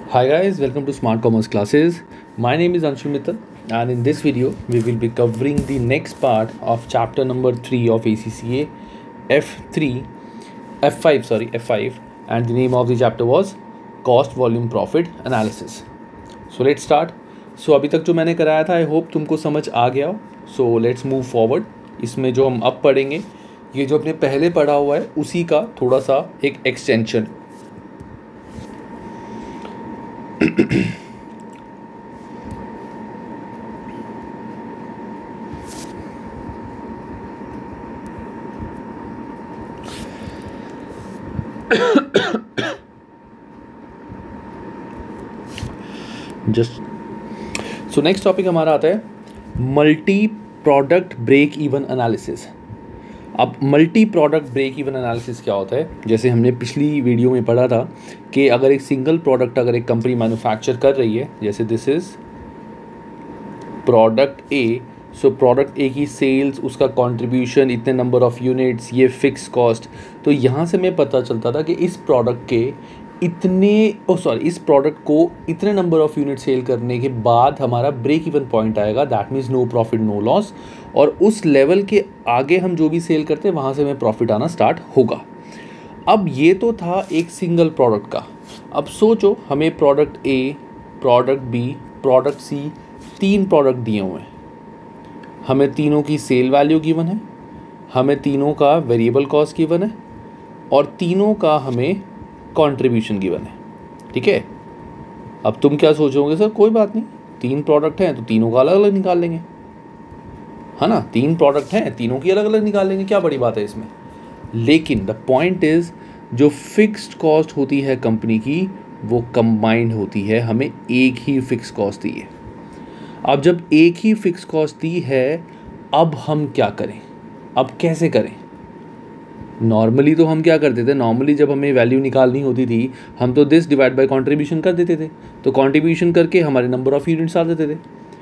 Hi guys, welcome to Smart Commerce classes. My name is Anshul Mittal and in this video we will be covering the next part of chapter number 3 of ACCA F5 and the name of the chapter was Cost Volume Profit Analysis. So let's start. So अभी तक जो मैंने कराया था I hope तुमको समझ आ गया हो. So let's move forward. इसमें जो हम अब पढ़ेंगे ये जो अपने पहले पढ़ा हुआ है उसी का थोड़ा सा एक एक्सटेंशन. सो नेक्स्ट टॉपिक हमारा आता है multi product break even analysis. अब multi product break even analysis क्या होता है? जैसे हमने पिछली वीडियो में पढ़ा था कि अगर एक सिंगल प्रोडक्ट अगर एक कंपनी मैन्युफैक्चर कर रही है, जैसे this is product A, so product A की सेल्स, उसका कंट्रीब्यूशन, इतने नंबर ऑफ यूनिट्स, ये फिक्स कॉस्ट. तो यहाँ से हमें पता चलता था कि इस प्रोडक्ट को इतने नंबर ऑफ यूनिट सेल करने के बाद हमारा ब्रेक इवन पॉइंट आएगा. That means no profit no loss. और उस लेवल के आगे हम जो भी सेल करते हैं वहाँ से हमें प्रॉफिट आना स्टार्ट होगा. अब ये तो था एक सिंगल प्रोडक्ट का. अब सोचो हमें product A, product B, product C, 3 product दिए हुए हैं. हमें तीनों की सेल वैल्यू गिवन है, हमें तीनों का वेरिएबल कॉस्ट गिवन है और तीनों का हमें कंट्रीब्यूशन गिवन है. ठीक है. अब तुम क्या सोचोगे, सर कोई बात नहीं, 3 प्रोडक्ट हैं तो तीनों का अलग अलग निकाल लेंगे, है ना. 3 प्रोडक्ट हैं, तीनों की अलग अलग निकाल लेंगे, क्या बड़ी बात है इसमें. लेकिन द पॉइंट इज जो फिक्स्ड कॉस्ट होती है कंपनी की वो कंबाइंड होती है. हमें एक ही फिक्स कॉस्ट दी है. अब जब एक ही फिक्स कॉस्ट दी है, अब हम क्या करें, अब कैसे करें. नॉर्मली तो हम क्या करते थे, नॉर्मली जब हमें वैल्यू निकालनी होती थी हम तो दिस डिवाइड बाय कंट्रीब्यूशन कर देते थे. तो कंट्रीब्यूशन करके हमारे नंबर ऑफ यूनिट्स आ जाते थे.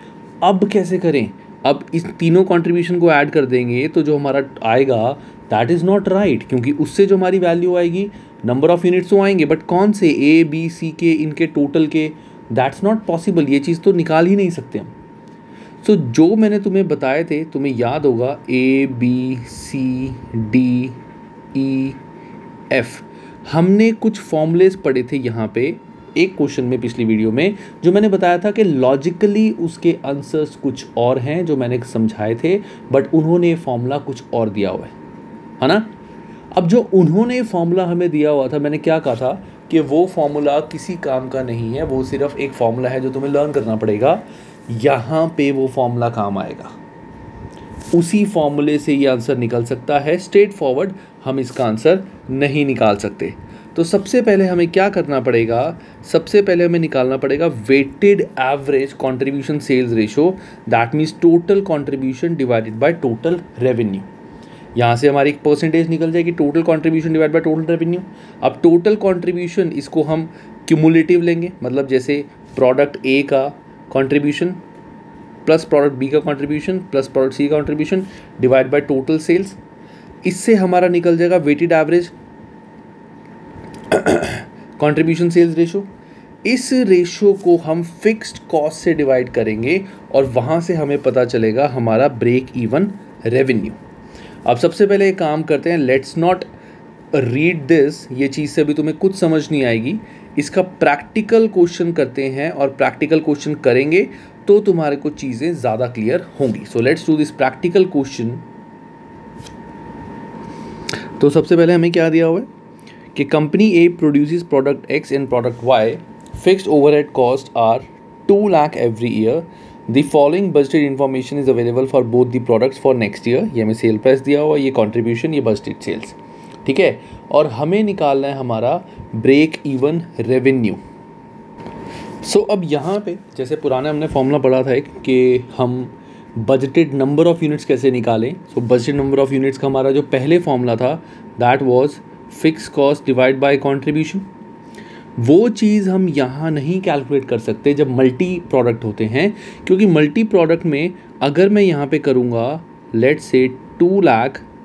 अब कैसे करें, अब इस तीनों कंट्रीब्यूशन को ऐड कर देंगे तो जो हमारा आएगा दैट इज़ नॉट राइट, क्योंकि उससे जो हमारी वैल्यू आएगी नंबर ऑफ यूनिट्स तो आएंगे बट कौन से, ए बी सी के, इनके टोटल के, दैट्स नॉट पॉसिबल. ये चीज़ तो निकाल ही नहीं सकते हम. सो जो मैंने तुम्हें बताए थे तुम्हें याद होगा, A B C D E F, हमने कुछ फॉर्मूलेस पढ़े थे यहाँ पे एक क्वेश्चन में पिछली वीडियो में, जो मैंने बताया था कि लॉजिकली उसके आंसर्स कुछ और हैं जो मैंने समझाए थे बट उन्होंने फॉर्मूला कुछ और दिया हुआ है ना. अब जो उन्होंने फॉर्मूला हमें दिया हुआ था, मैंने क्या कहा था कि वो फॉर्मूला किसी काम का नहीं है, वो सिर्फ एक फॉर्मूला है जो तुम्हें लर्न करना पड़ेगा. यहाँ पे वो फॉर्मूला काम आएगा, उसी फॉर्मूले से ये आंसर निकल सकता है. स्ट्रेट फॉरवर्ड हम इसका आंसर नहीं निकाल सकते. तो सबसे पहले हमें क्या करना पड़ेगा, सबसे पहले हमें निकालना पड़ेगा weighted average contribution sales ratio. That means total contribution divided by total revenue. यहाँ से हमारी एक परसेंटेज निकल जाएगी, total contribution divide by total revenue. अब टोटल कंट्रीब्यूशन इसको हम क्यूमुलेटिव लेंगे, मतलब जैसे प्रोडक्ट ए का कंट्रीब्यूशन प्लस प्रोडक्ट बी का कंट्रीब्यूशन प्लस प्रोडक्ट सी का contribution divide by total sales. इससे हमारा निकल जाएगा weighted average contribution sales ratio. इस रेशो को हम फिक्स्ड कॉस्ट से डिवाइड करेंगे और वहाँ से हमें पता चलेगा हमारा ब्रेक इवन रेवेन्यू. अब सबसे पहले एक काम करते हैं, लेट्स नॉट रीड दिस, ये चीज़ से भी तुम्हें कुछ समझ नहीं आएगी. इसका प्रैक्टिकल क्वेश्चन करते हैं और प्रैक्टिकल क्वेश्चन करेंगे तो तुम्हारे को चीज़ें ज़्यादा क्लियर होंगी. So let's do this practical question. तो सबसे पहले हमें क्या दिया हुआ है कि company A produces product X and product Y. Fixed overhead cost are 2 lakh every year. The following budgeted information is available for both the products for next year. ये हमें सेल प्राइस दिया हुआ, ये कॉन्ट्रीब्यूशन, ये बजटेड सेल्स. ठीक है. और हमें निकालना है हमारा ब्रेक इवन रेवेन्यू. सो अब यहाँ पे जैसे पुराने हमने फॉर्मूला पढ़ा था एक कि हम बजटेड नंबर ऑफ यूनिट्स कैसे निकालें. So budgeted number of units का हमारा जो पहले फॉर्मूला था that was fix cost divide by contribution. वो चीज़ हम यहाँ नहीं कैलकुलेट कर सकते जब मल्टी प्रोडक्ट होते हैं, क्योंकि मल्टी प्रोडक्ट में अगर मैं यहाँ पे करूँगा let's say 2 lakh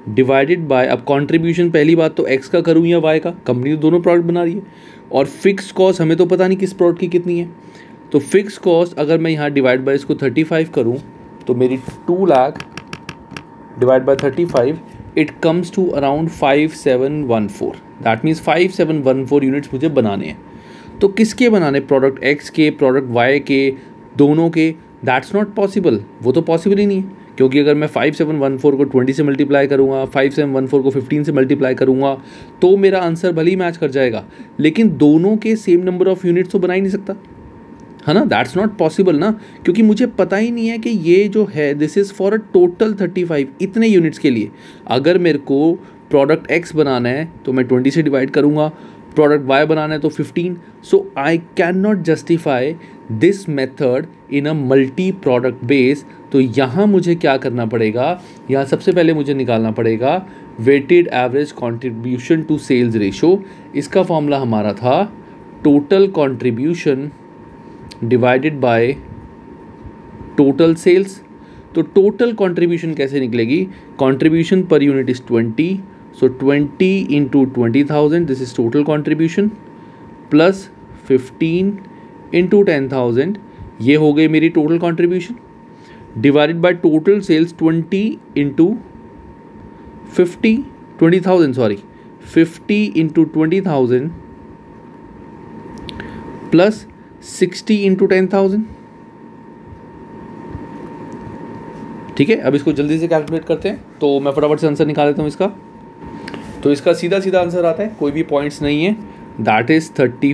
divided by, अब कंट्रीब्यूशन पहली बात तो एक्स का करूँ या वाई का, कंपनी तो दोनों प्रोडक्ट बना रही है, और फिक्स कॉस्ट हमें तो पता नहीं किस प्रोडक्ट की कितनी है, तो फिक्स कॉस्ट अगर मैं यहाँ डिवाइड बाय इसको 35 करूँ तो मेरी 2 lakh divide by 35 it comes to around 5714, that means 5714 units मुझे बनाने हैं। तो किसके बनाने, प्रोडक्ट एक्स के, प्रोडक्ट वाई के, दोनों के? दैट्स नॉट पॉसिबल, वो तो पॉसिबल ही नहीं है, क्योंकि अगर मैं 5714 को 20 से मल्टीप्लाई करूँगा, 5714 को 15 से मल्टीप्लाई करूँगा, तो मेरा आंसर भले ही मैच कर जाएगा, लेकिन दोनों के सेम नंबर ऑफ यूनिट्स तो बना ही नहीं सकता, है ना। दैट्स नॉट पॉसिबल ना, क्योंकि मुझे पता ही नहीं है कि ये जो है this is for a total 35 इतने यूनिट्स के लिए। अगर मेरे को प्रोडक्ट एक्स बनाना है तो मैं 20 से डिवाइड करूँगा, प्रोडक्ट वाई बनाना है तो 15। So I can not justify this method in a multi product base. तो यहाँ मुझे क्या करना पड़ेगा, यहाँ सबसे पहले मुझे निकालना पड़ेगा weighted average contribution to sales ratio. इसका फॉर्मूला हमारा था total contribution divided by total sales. तो टोटल कंट्रीब्यूशन कैसे निकलेगी, contribution per unit is 20, so 20 into 20,000 this is total contribution, plus 15 into 10,000 ये हो गई मेरी total contribution, divided by total sales 20 into 50 into 20,000 plus 60 into 10,000। ठीक है, अब इसको जल्दी से कैलकुलेट करते हैं, तो मैं फटाफट से आंसर निकाल देता हूँ इसका। तो इसका सीधा सीधा आंसर आता है, कोई भी पॉइंट्स नहीं है, दैट इज़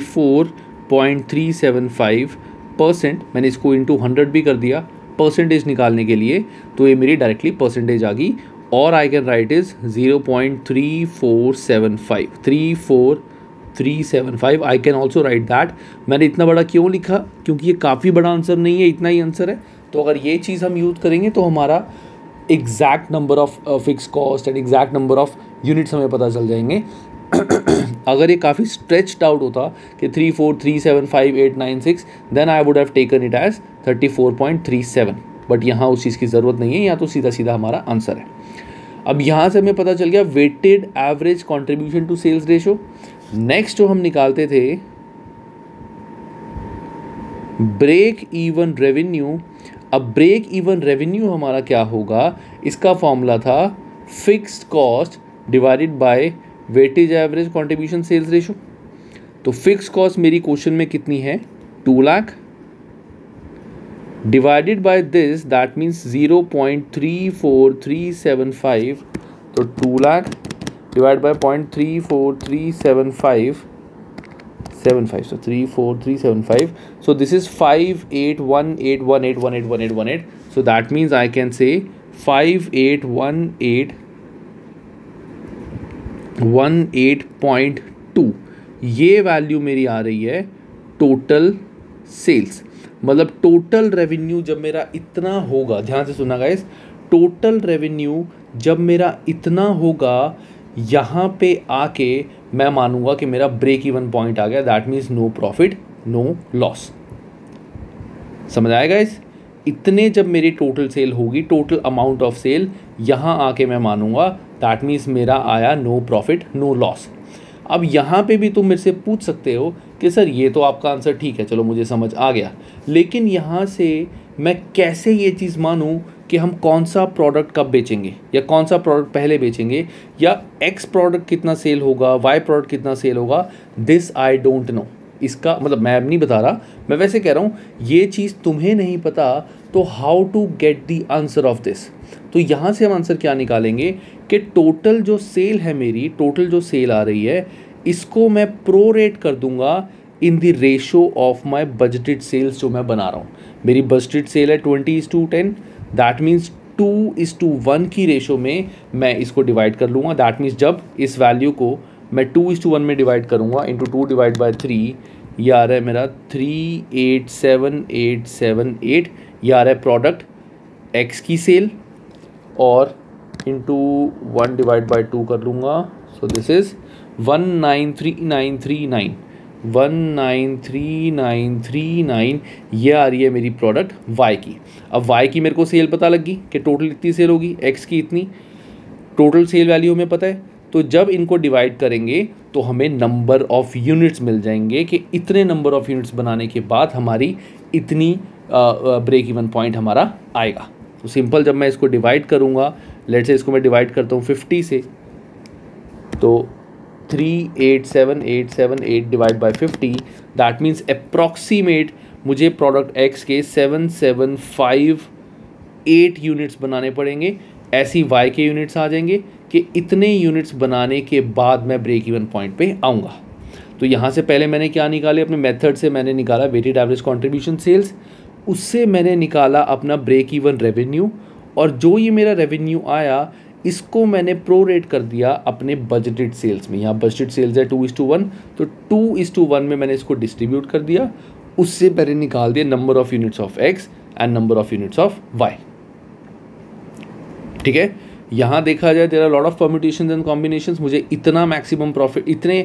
34.375%। मैंने इसको इंटू 100 भी कर दिया परसेंटेज निकालने के लिए, तो ये मेरी डायरेक्टली परसेंटेज आ गई, और I can write is 0.3475 I can also write that. मैंने इतना बड़ा क्यों लिखा, क्योंकि ये काफ़ी बड़ा आंसर नहीं है, इतना ही आंसर है। तो अगर ये चीज़ हम यूज़ करेंगे तो हमारा exact number of fix cost and exact number of units हमें पता चल जाएंगे। अगर ये काफ़ी स्ट्रेच्ड आउट होता कि 34375896 then I would have taken it as 34.37, but यहाँ उस चीज़ की ज़रूरत नहीं है, यहाँ तो सीधा सीधा हमारा आंसर है। अब यहाँ से हमें पता चल गया weighted average contribution to sales ratio. Next जो हम निकालते थे ब्रेक इवन रेवेन्यू। अब ब्रेक इवन रेवेन्यू हमारा क्या होगा, इसका फॉर्मूला था fixed cost divided by weightage average contribution sales ratio. तो फिक्स्ड कॉस्ट मेरी क्वेश्चन में कितनी है, 2 lakh, divided by this that means 0.34375, तो 2 lakh divide by 0.34375, so 34375, so this is 581818181818, so that means I can say 5818.2 ये वैल्यू मेरी आ रही है टोटल सेल्स। मतलब टोटल रेवेन्यू जब मेरा इतना होगा, ध्यान से सुना गाइस, टोटल रेवेन्यू जब मेरा इतना होगा, यहाँ पे आके मैं मानूंगा कि मेरा ब्रेक इवन पॉइंट आ गया, that means no profit no loss. समझ आएगा इस, इतने जब मेरी टोटल सेल होगी, टोटल अमाउंट ऑफ सेल, यहाँ आके मैं मानूंगा दैट मीन्स मेरा आया नो प्रॉफिट नो लॉस। अब यहाँ पे भी तुम मेरे से पूछ सकते हो कि सर ये तो आपका आंसर ठीक है, चलो मुझे समझ आ गया, लेकिन यहाँ से मैं कैसे ये चीज़ मानूँ कि हम कौन सा प्रोडक्ट कब बेचेंगे, या कौन सा प्रोडक्ट पहले बेचेंगे, या एक्स प्रोडक्ट कितना सेल होगा, वाई प्रोडक्ट कितना सेल होगा, दिस आई डोंट नो। इसका मतलब मैं अब नहीं बता रहा, मैं वैसे कह रहा हूँ ये चीज़ तुम्हें नहीं पता, तो how to get the answer of this. तो यहाँ से हम आंसर क्या निकालेंगे कि टोटल जो सेल है मेरी, टोटल जो सेल आ रही है, इसको मैं प्रोरेट कर दूंगा in the ratio of my budgeted sales जो मैं बना रहा हूँ। मेरी बजटेड सेल है 20:10, दैट मीन्स 2:1 की रेशो में मैं इसको डिवाइड कर लूँगा। दैट मीन्स जब इस वैल्यू को मैं 2:1 में डिवाइड करूँगा इंटू 2 डिवाइड बाई 3, ये आ रहा है मेरा 387,878, ये आ रहा है प्रोडक्ट एक्स की सेल, और इंटू 1 डिवाइड बाई 2 कर लूँगा, सो दिस इज़ 193939, 193939, ये आ रही है मेरी प्रोडक्ट वाई की। अब वाई की मेरे को सेल पता लगी कि टोटल इतनी सेल होगी, एक्स की इतनी, टोटल सेल वैल्यू हमें पता है, तो जब इनको डिवाइड करेंगे तो हमें नंबर ऑफ़ यूनिट्स मिल जाएंगे कि इतने नंबर ऑफ़ यूनिट्स बनाने के बाद हमारी इतनी ब्रेक इवन पॉइंट हमारा आएगा। तो सिंपल, जब मैं इसको डिवाइड करूँगा, लेट्स से इसको मैं डिवाइड करता हूँ 50 से, तो 387,878 divide by 50, that means approximate मुझे प्रोडक्ट एक्स के 7758 यूनिट्स बनाने पड़ेंगे। ऐसी वाई के यूनिट्स आ जाएंगे कि इतने यूनिट्स बनाने के बाद मैं ब्रेक इवन पॉइंट पे आऊँगा। तो यहाँ से पहले मैंने क्या निकाले, अपने मेथड से मैंने निकाला वेटेड एवरेज कंट्रीब्यूशन सेल्स, उससे मैंने निकाला अपना ब्रेक इवन रेवेन्यू, और जो ये मेरा रेवेन्यू आया इसको मैंने प्रोरेट कर दिया अपने बजटेड सेल्स में। यहाँ बजटेड सेल्स है 2:1, तो 2:1 में मैंने इसको डिस्ट्रीब्यूट कर दिया। उससे मैंने निकाल दिया number of units of X and number of units of Y. ठीक है, यहाँ देखा जाए there are lot of permutations and combinations. मुझे इतना मैक्सिमम प्रॉफिट, इतने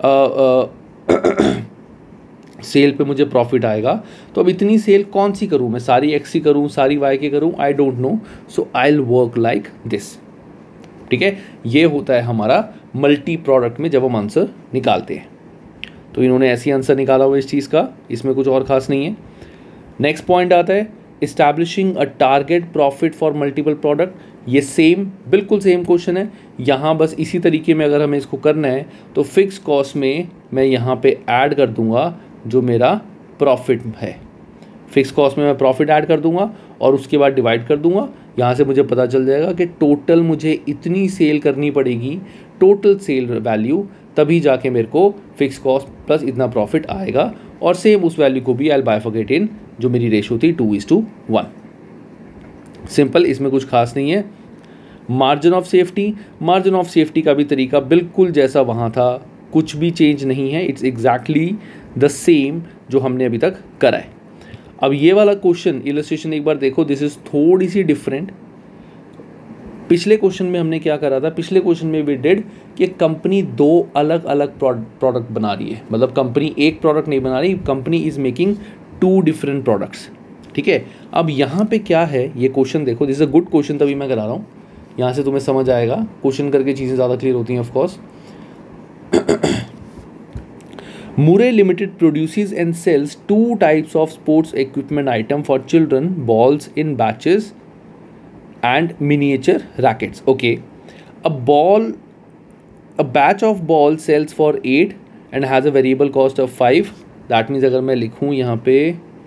सेल पे मुझे प्रॉफिट आएगा, तो अब इतनी सेल कौन सी करूँ मैं, सारी एक्स की करूँ, सारी वाई की करूँ, I don't know, so I will work like this. ठीक है, ये होता है हमारा मल्टी प्रोडक्ट में जब हम आंसर निकालते हैं। तो इन्होंने ऐसी आंसर निकाला हुआ इस चीज़ का, इसमें कुछ और ख़ास नहीं है। नेक्स्ट पॉइंट आता है establishing a target profit for multiple product. ये सेम, बिल्कुल सेम क्वेश्चन है। यहाँ बस इसी तरीके में अगर हमें इसको करना है तो फिक्स कॉस्ट में मैं यहाँ पे ऐड कर दूँगा जो मेरा प्रॉफिट है। फिक्स कॉस्ट में मैं प्रॉफिट ऐड कर दूंगा और उसके बाद डिवाइड कर दूंगा। यहाँ से मुझे पता चल जाएगा कि टोटल मुझे इतनी सेल करनी पड़ेगी, टोटल सेल वैल्यू, तभी जाके मेरे को फिक्स कॉस्ट प्लस इतना प्रॉफिट आएगा। और सेम उस वैल्यू को भी आई विल बाइफरकेट इन जो मेरी रेशो थी 2:1। सिंपल, इसमें कुछ खास नहीं है। Margin of safety, margin of safety का भी तरीका बिल्कुल जैसा वहाँ था, कुछ भी चेंज नहीं है। इट्स एग्जैक्टली द सेम जो हमने अभी तक करा है। अब ये वाला क्वेश्चन इलस्ट्रेशन एक बार देखो, दिस इज थोड़ी सी डिफरेंट। पिछले क्वेश्चन में हमने क्या करा था, पिछले क्वेश्चन में वी डिड कि कंपनी दो अलग अलग प्रोडक्ट बना रही है, मतलब कंपनी एक प्रोडक्ट नहीं बना रही, company is making 2 different products. ठीक है, अब यहाँ पे क्या है, ये क्वेश्चन देखो, this is a good question, तभी मैं करा रहा हूँ। यहाँ से तुम्हें समझ आएगा, क्वेश्चन करके चीज़ें ज़्यादा क्लियर होती हैं of course. Murray Limited produces and sells 2 types of sports equipment item for children, balls in batches and miniature rackets. Okay, a batch of ball sells for 8 and has a variable cost of 5. That means अगर मैं लिखूँ यहाँ पे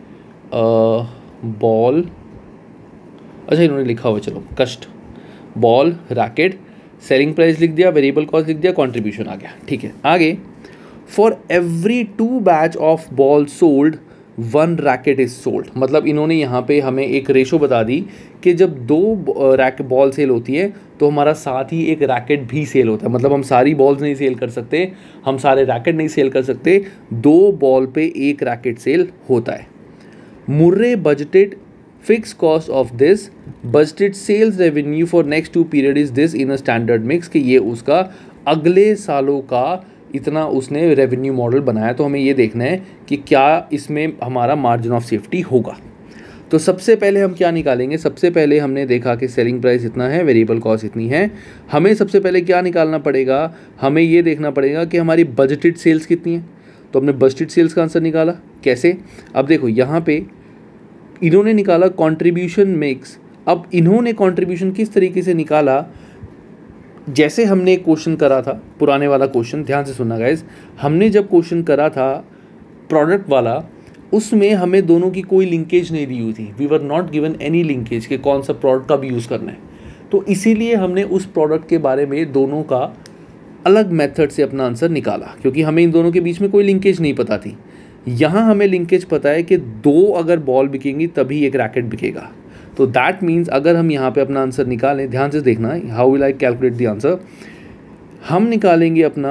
ball, अच्छा इन्होंने लिखा हुआ, चलो कस्ट, बॉल रैकेट, सेलिंग प्राइस लिख दिया, वेरिएबल कॉस्ट लिख दिया, कंट्रीब्यूशन आ गया। ठीक है, आगे for every 2 batch of ball sold 1 racket is sold. मतलब इन्होंने यहाँ पे हमें एक रेशो बता दी कि जब 2 बॉल सेल होती है तो हमारा साथ ही एक रैकेट भी सेल होता है। मतलब हम सारी बॉल्स नहीं सेल कर सकते, हम सारे रैकेट नहीं सेल कर सकते, 2 बॉल पे 1 रैकेट सेल होता है। Murray budgeted fix cost of this, budgeted sales revenue for next 2 period is this in a standard mix, कि ये उसका अगले सालों का इतना उसने रेवेन्यू मॉडल बनाया। तो हमें ये देखना है कि क्या इसमें हमारा मार्जिन ऑफ सेफ्टी होगा। तो सबसे पहले हम क्या निकालेंगे, सबसे पहले हमने देखा कि सेलिंग प्राइस इतना है, वेरिएबल कॉस्ट इतनी है। हमें सबसे पहले क्या निकालना पड़ेगा, हमें ये देखना पड़ेगा कि हमारी बजटेड सेल्स कितनी है। तो हमने बजटेड सेल्स का आंसर निकाला कैसे, अब देखो यहाँ पे इन्होंने निकाला कंट्रीब्यूशन मिक्स। अब इन्होंने कंट्रीब्यूशन किस तरीके से निकाला, जैसे हमने एक क्वेश्चन करा था, पुराने वाला क्वेश्चन, ध्यान से सुनना गाइज, हमने जब क्वेश्चन करा था प्रोडक्ट वाला, उसमें हमें दोनों की कोई लिंकेज नहीं दी हुई थी। We were not given any linkage कि कौन सा प्रोडक्ट कब यूज़ करना है। तो इसीलिए हमने उस प्रोडक्ट के बारे में दोनों का अलग मेथड से अपना आंसर निकाला, क्योंकि हमें इन दोनों के बीच में कोई लिंकेज नहीं पता थी। यहाँ हमें लिंकेज पता है कि 2 अगर बॉल बिकेंगी तभी एक रैकेट बिकेगा। तो दैट मीन्स अगर हम यहाँ पे अपना आंसर निकालें, ध्यान से देखना, how will I calculate the answer. हम निकालेंगे अपना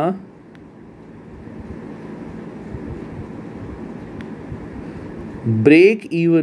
ब्रेक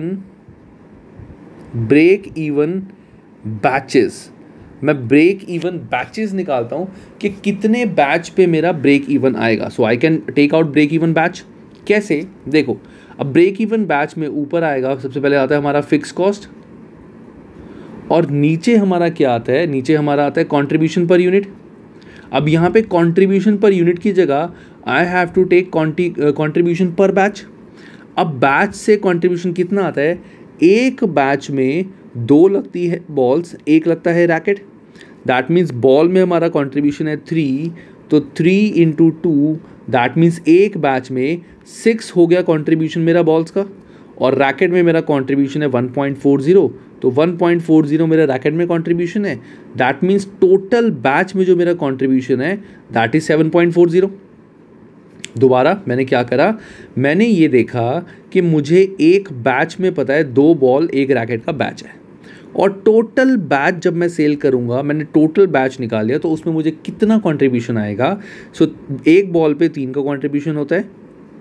इवन बैचेस। मैं ब्रेक इवन बैचेस निकालता हूँ कि कितने बैच पे मेरा ब्रेक इवन आएगा। So I can take out break even batch. कैसे, देखो, अब ब्रेक इवन बैच में ऊपर आएगा, सबसे पहले आता है हमारा फिक्स कॉस्ट, और नीचे हमारा क्या आता है, नीचे हमारा आता है कंट्रीब्यूशन पर यूनिट। अब यहाँ पे कंट्रीब्यूशन पर यूनिट की जगह I have to take contribution per batch. अब बैच से कंट्रीब्यूशन कितना आता है, एक बैच में 2 लगती है बॉल्स, 1 लगता है रैकेट। दैट मीन्स बॉल में हमारा कंट्रीब्यूशन है 3, तो 3 इंटू 2 दैट मीन्स एक बैच में 6 हो गया कंट्रीब्यूशन मेरा बॉल्स का। और रैकेट में मेरा कंट्रीब्यूशन है 1.40, तो 1.40 मेरा रैकेट में कंट्रीब्यूशन है। दैट मीन्स टोटल बैच में जो मेरा कंट्रीब्यूशन है दैट इज 7.40। दोबारा मैंने क्या करा, मैंने ये देखा कि मुझे एक बैच में पता है 2 बॉल 1 रैकेट का बैच है, और टोटल बैच जब मैं सेल करूंगा, मैंने टोटल बैच निकाल लिया, तो उसमें मुझे कितना कंट्रीब्यूशन आएगा। सो एक बॉल पे 3 का कंट्रीब्यूशन होता है,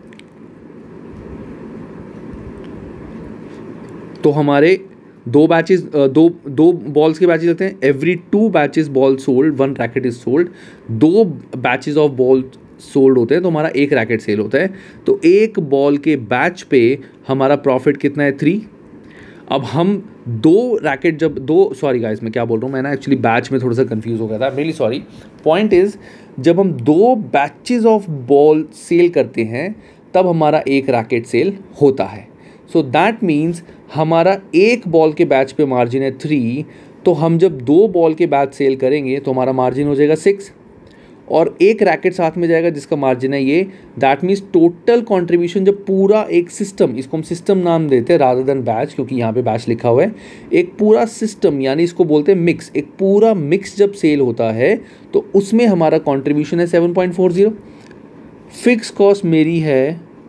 तो हमारे 2 बैचेस, दो बॉल्स के बैचेस लगते हैं। Every 2 batches ball sold 1 racket is sold. 2 batches of ball sold होते हैं तो हमारा 1 रैकेट सेल होता है। तो एक बॉल के बैच पे हमारा प्रॉफिट कितना है, 3। अब हम 2 रैकेट जब सॉरी गाइस मैं क्या बोल रहा हूँ, मैं ना एक्चुअली बैच में थोड़ा सा कंफ्यूज हो गया था, रियली सॉरी। पॉइंट इज जब हम 2 बैचेस ऑफ बॉल सेल करते हैं तब हमारा 1 रैकेट सेल होता है। सो दैट मीन्स हमारा एक बॉल के बैच पे मार्जिन है 3, तो हम जब 2 बॉल के बैच सेल करेंगे तो हमारा मार्जिन हो जाएगा 6, और 1 रैकेट साथ में जाएगा जिसका मार्जिन है ये। दैट मीन्स टोटल कंट्रीब्यूशन जब पूरा एक सिस्टम, इसको हम सिस्टम नाम देते हैं रादर देन बैच, क्योंकि यहाँ पे बैच लिखा हुआ है, एक पूरा सिस्टम यानी इसको बोलते हैं मिक्स, एक पूरा मिक्स जब सेल होता है तो उसमें हमारा कंट्रीब्यूशन है 7.40। फिक्स कॉस्ट मेरी है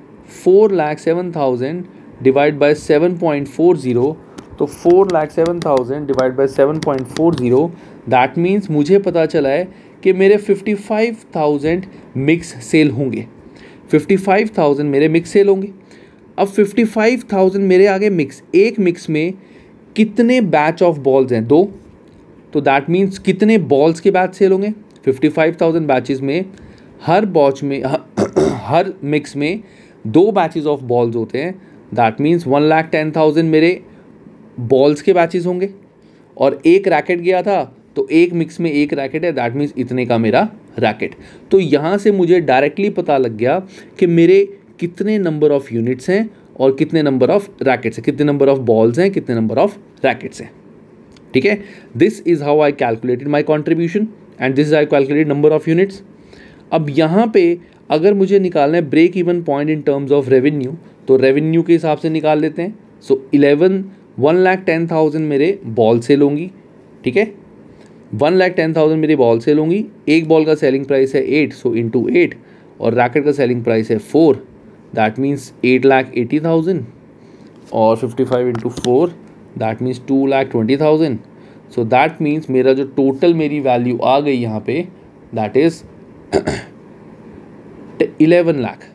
4,07,000 डिवाइड बाय 7.40, तो 4,07,000 डिवाइड बाय 7.40 दैट मीन्स मुझे पता चला है कि मेरे 55,000 मिक्स सेल होंगे। 55,000 मेरे मिक्स सेल होंगे। अब 55,000 मेरे आगे मिक्स, एक मिक्स में कितने बैच ऑफ बॉल्स हैं, 2, तो दैट मीन्स कितने बॉल्स के बैच सेल होंगे। 55,000 बैचेस में हर बॉच में हर मिक्स में 2 बैचेस ऑफ बॉल्स होते हैं। दैट मीन्स 1,10,000 मेरे बॉल्स के बैचेस होंगे, और एक रैकेट गया था तो एक मिक्स में 1 रैकेट है, दैट मीन्स इतने का मेरा रैकेट। तो यहाँ से मुझे डायरेक्टली पता लग गया कि मेरे कितने नंबर ऑफ यूनिट्स हैं और कितने नंबर ऑफ रैकेट्स हैं, कितने नंबर ऑफ बॉल्स हैं, कितने नंबर ऑफ रैकेट्स हैं। ठीक है, this is how I calculated my contribution and this is I calculated number of units. अब यहाँ पे अगर मुझे निकालना है break even point in terms of revenue, तो रेवेन्यू के हिसाब से निकाल लेते हैं। सो 1,10,000 मेरे बॉल सेल होंगी, ठीक है, 1,10,000 मेरी बॉल सेल होंगी। एक बॉल का सेलिंग प्राइस है 8, सो इंटू 8, और रैकेट का सेलिंग प्राइस है 4, दैट मीन्स 8,80,000, और 55 into 4 that means 2,20,000। So that means मेरा जो टोटल मेरी वैल्यू आ गई यहाँ पे दैट इज 11 लाख।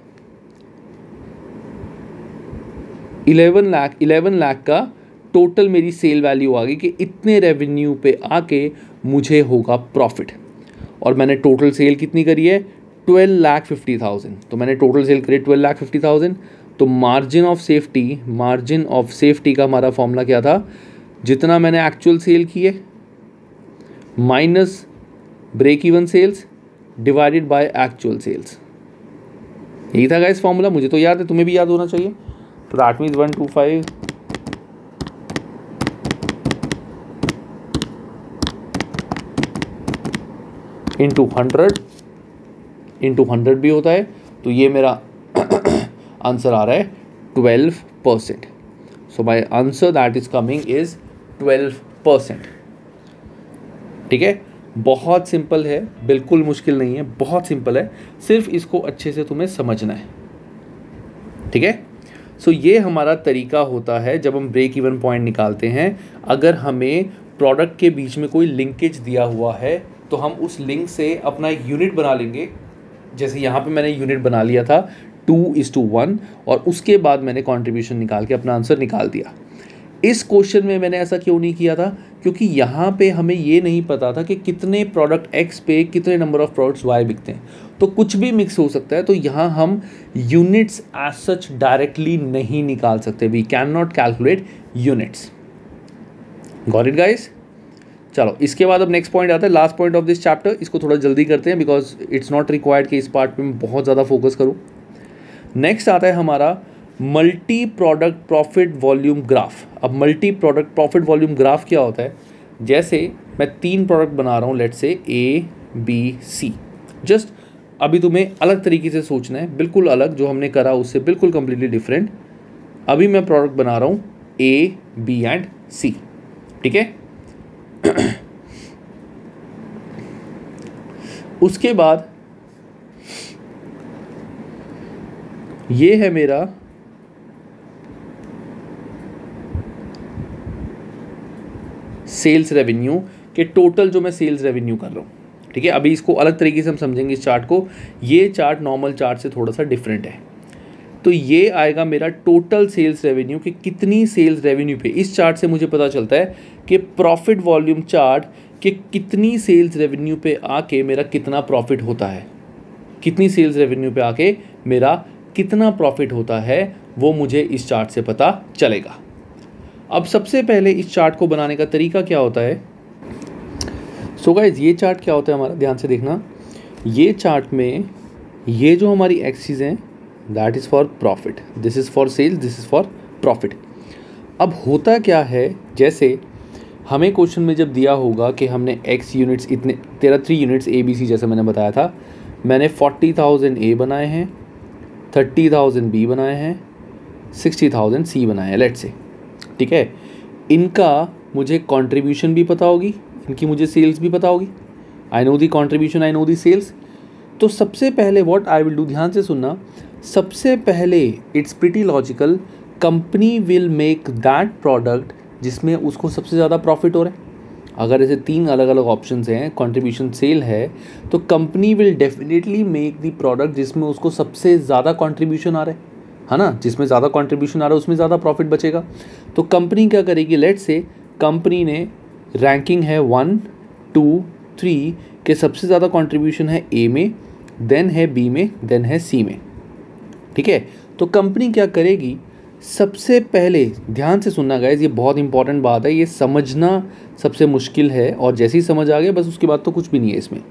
11 लाख का टोटल मेरी सेल वैल्यू आ गई कि इतने रेवेन्यू पे आके मुझे होगा प्रॉफिट। और मैंने टोटल सेल कितनी करी है, 12,50,000। तो मैंने टोटल सेल करी 12,50,000। तो मार्जिन ऑफ सेफ्टी का हमारा फॉर्मूला क्या था, जितना मैंने एक्चुअल सेल किए minus break even sales divided by actual sales. यही था गाइस फॉर्मूला, मुझे तो याद है, तुम्हें भी याद होना चाहिए। तो दैट मीन्स 125 इंटू 100 भी होता है, तो ये मेरा आंसर आ रहा है 12%। So my answer that is coming is 12%। ठीक है, बहुत सिंपल है, बिल्कुल मुश्किल नहीं है, बहुत सिंपल है, सिर्फ इसको अच्छे से तुम्हें समझना है। ठीक है, सो ये हमारा तरीका होता है जब हम ब्रेक इवन पॉइंट निकालते हैं। अगर हमें प्रोडक्ट के बीच में कोई लिंकेज दिया हुआ है तो हम उस लिंक से अपना एक यूनिट बना लेंगे। जैसे यहाँ पे मैंने यूनिट बना लिया था 2:1, और उसके बाद मैंने कंट्रीब्यूशन निकाल के अपना आंसर निकाल दिया। इस क्वेश्चन में मैंने ऐसा क्यों नहीं किया था, क्योंकि यहाँ पे हमें ये नहीं पता था कि कितने प्रोडक्ट X पे कितने नंबर ऑफ प्रोडक्ट्स Y बिकते हैं, तो कुछ भी मिक्स हो सकता है। तो यहाँ हम यूनिट्स एज सच डायरेक्टली नहीं निकाल सकते, we can not calculate units. Got it guys? चलो इसके बाद अब नेक्स्ट पॉइंट आता है, last point of this chapter. इसको थोड़ा जल्दी करते हैं बिकॉज इट्स नॉट रिक्वायर्ड कि इस पार्ट पे मैं बहुत ज़्यादा फोकस करूँ। नेक्स्ट आता है हमारा multi product profit volume graph. अब multi product profit volume graph क्या होता है? जैसे मैं 3 प्रोडक्ट बना रहा हूँ, let's say A B C। Just अभी तुम्हें अलग तरीके से सोचना है, बिल्कुल अलग, जो हमने करा उससे बिल्कुल कंप्लीटली डिफरेंट। अभी मैं प्रोडक्ट बना रहा हूँ A B एंड C, ठीक है। उसके बाद ये है मेरा सेल्स रेवेन्यू के टोटल, जो मैं सेल्स रेवेन्यू कर रहा हूँ, ठीक है। अभी इसको अलग तरीके से हम समझेंगे इस चार्ट को। ये चार्ट नॉर्मल चार्ट से थोड़ा सा डिफरेंट है। तो ये आएगा मेरा टोटल सेल्स रेवेन्यू कि कितनी सेल्स रेवेन्यू पे। इस चार्ट से मुझे पता चलता है कि प्रॉफिट वॉल्यूम चार्ट कि कितनी सेल्स रेवेन्यू पे आके मेरा कितना प्रॉफिट होता है, कितनी सेल्स रेवेन्यू पे आके मेरा कितना प्रॉफिट होता है, वो मुझे इस चार्ट से पता चलेगा। अब सबसे पहले इस चार्ट को बनाने का तरीका क्या होता है? सो गाइस, ये चार्ट क्या होता है हमारा, ध्यान से देखना। ये चार्ट में ये जो हमारी एक्सिस हैं, that is for profit, this is for sales, this is for profit. अब होता क्या है, जैसे हमें क्वेश्चन में जब दिया होगा कि हमने x यूनिट्स इतने, तेरा 3 यूनिट्स ABC जैसे मैंने बताया था, मैंने 40,000 A बनाए हैं, 30,000 B बनाए हैं, 60,000 C बनाए हैं, लेट्स से, ठीक है। इनका मुझे कंट्रीब्यूशन भी पता होगी, इनकी मुझे सेल्स भी पता होगी। I know the contribution, I know the sales. तो सबसे पहले व्हाट आई विल डू, ध्यान से सुनना, सबसे पहले it's pretty logical, company will make that product जिसमें उसको सबसे ज़्यादा प्रॉफिट हो रहा है। अगर ऐसे 3 अलग अलग ऑप्शंस हैं, कंट्रीब्यूशन, सेल है, तो company will definitely make the product जिसमें उसको सबसे ज़्यादा कंट्रीब्यूशन आ रहा है ना, जिसमें ज़्यादा कंट्रीब्यूशन आ रहा है उसमें ज़्यादा प्रॉफिट बचेगा। तो कंपनी क्या करेगी, लेट्स से कंपनी ने रैंकिंग है 1 2 3 के सबसे ज़्यादा कंट्रीब्यूशन है A में, देन है B में, देन है C में, ठीक है। तो कंपनी क्या करेगी, सबसे पहले, ध्यान से सुनना गाइज, ये बहुत इंपॉर्टेंट बात है, ये समझना सबसे मुश्किल है, और जैसे ही समझ आ गया बस उसके बाद तो कुछ भी नहीं है इसमें।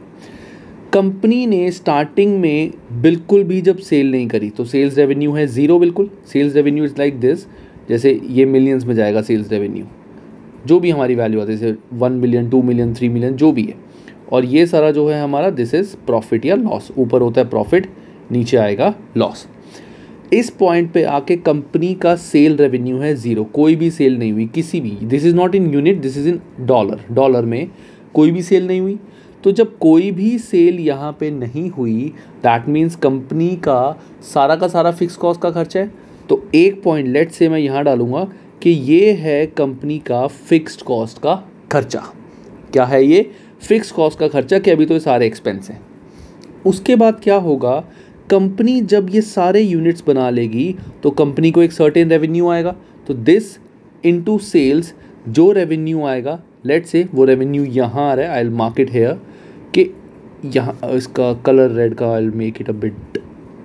कंपनी ने स्टार्टिंग में बिल्कुल भी जब सेल नहीं करी, तो सेल्स रेवेन्यू है 0, बिल्कुल sales revenue is like this, जैसे ये मिलियंस में जाएगा सेल्स रेवेन्यू, जो भी हमारी वैल्यू आती है, जैसे 1 मिलियन 2 मिलियन 3 मिलियन जो भी है, और ये सारा जो है हमारा दिस इज़ प्रॉफिट या लॉस। ऊपर होता है प्रॉफिट, नीचे आएगा लॉस। इस पॉइंट पे आके कंपनी का सेल रेवेन्यू है 0, कोई भी सेल नहीं हुई किसी भी, this is not in unit, this is in dollar, dollar में कोई भी सेल नहीं हुई। तो जब कोई भी सेल यहाँ पे नहीं हुई, दैट मीन्स कंपनी का सारा फिक्स कॉस्ट का खर्चा है। तो एक पॉइंट लेट से मैं यहाँ डालूंगा कि ये है कंपनी का फिक्स्ड कॉस्ट का खर्चा। क्या है ये? फिक्स कॉस्ट का खर्चा, कि अभी तो ये सारे एक्सपेंस हैं। उसके बाद क्या होगा, कंपनी जब ये सारे यूनिट्स बना लेगी तो कंपनी को एक सर्टेन रेवेन्यू आएगा, तो दिस इनटू सेल्स जो रेवेन्यू आएगा, लेट्स से वो रेवेन्यू यहाँ आ रहा है, I will mark it here, कि यहाँ इसका कलर रेड का, I will make it a bit,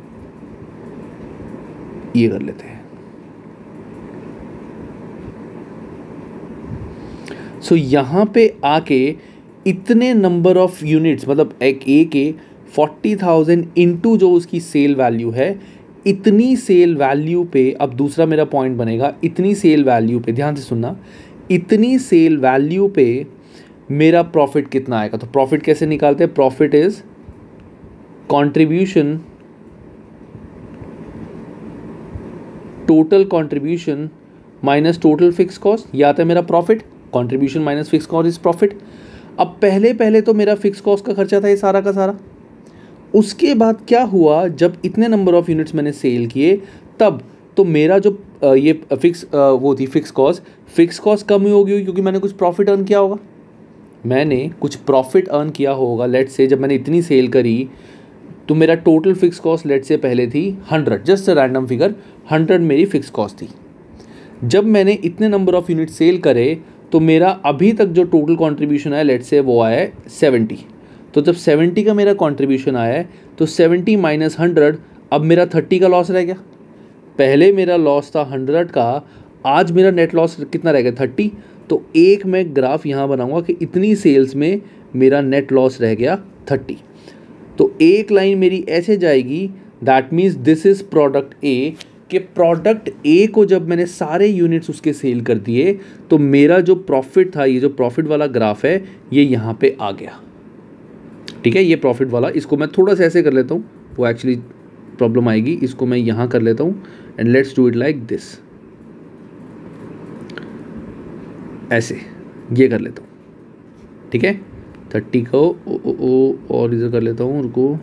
ये कर लेते हैं। सो यहाँ पे आके इतने नंबर ऑफ यूनिट्स, मतलब एक ए के 40,000 इंटू जो उसकी सेल वैल्यू है, इतनी सेल वैल्यू पे, अब दूसरा मेरा पॉइंट बनेगा, इतनी सेल वैल्यू पे, ध्यान से सुनना, इतनी सेल वैल्यू पे मेरा प्रॉफिट कितना आएगा। तो प्रॉफिट कैसे निकालते हैं? Profit is contribution, total contribution minus total fix cost, ये आता है मेरा profit. Contribution minus fix cost is profit. अब पहले तो मेरा फिक्स कॉस्ट का खर्चा था ये सारा का सारा। उसके बाद क्या हुआ, जब इतने नंबर ऑफ यूनिट्स मैंने सेल किए, तब तो मेरा जो ये वो थी फिक्स कॉस्ट कम ही होगी, क्योंकि मैंने कुछ प्रॉफिट अर्न किया होगा, मैंने कुछ प्रॉफिट अर्न किया होगा। लेट्स से जब मैंने इतनी सेल करी तो मेरा total fix cost let's say पहले थी 100, जस्ट अ रैंडम फिगर, 100 मेरी फिक्स कॉस्ट थी। जब मैंने इतने नंबर ऑफ यूनिट सेल करे तो मेरा अभी तक जो टोटल कंट्रीब्यूशन है लेट्स से वो आया है 70। तो जब 70 का मेरा कंट्रीब्यूशन आया है तो 70 माइनस 100, अब मेरा 30 का लॉस रह गया। पहले मेरा लॉस था 100 का, आज मेरा नेट लॉस कितना रह गया? 30। तो एक मैं ग्राफ यहाँ बनाऊंगा कि इतनी सेल्स में मेरा नेट लॉस रह गया 30। तो एक लाइन मेरी ऐसे जाएगी, that means this is product A, कि प्रोडक्ट ए को जब मैंने सारे यूनिट्स उसके सेल कर दिए तो मेरा जो प्रॉफिट था, ये जो प्रॉफिट वाला ग्राफ है ये यहाँ पे आ गया। ठीक है, ये प्रॉफिट वाला, इसको मैं थोड़ा सा ऐसे कर लेता हूँ, वो एक्चुअली प्रॉब्लम आएगी, इसको मैं यहाँ कर लेता हूँ and let's do it like this, ऐसे ये कर लेता हूँ। ठीक है, 30 को और इधर कर लेता हूँ, रुको,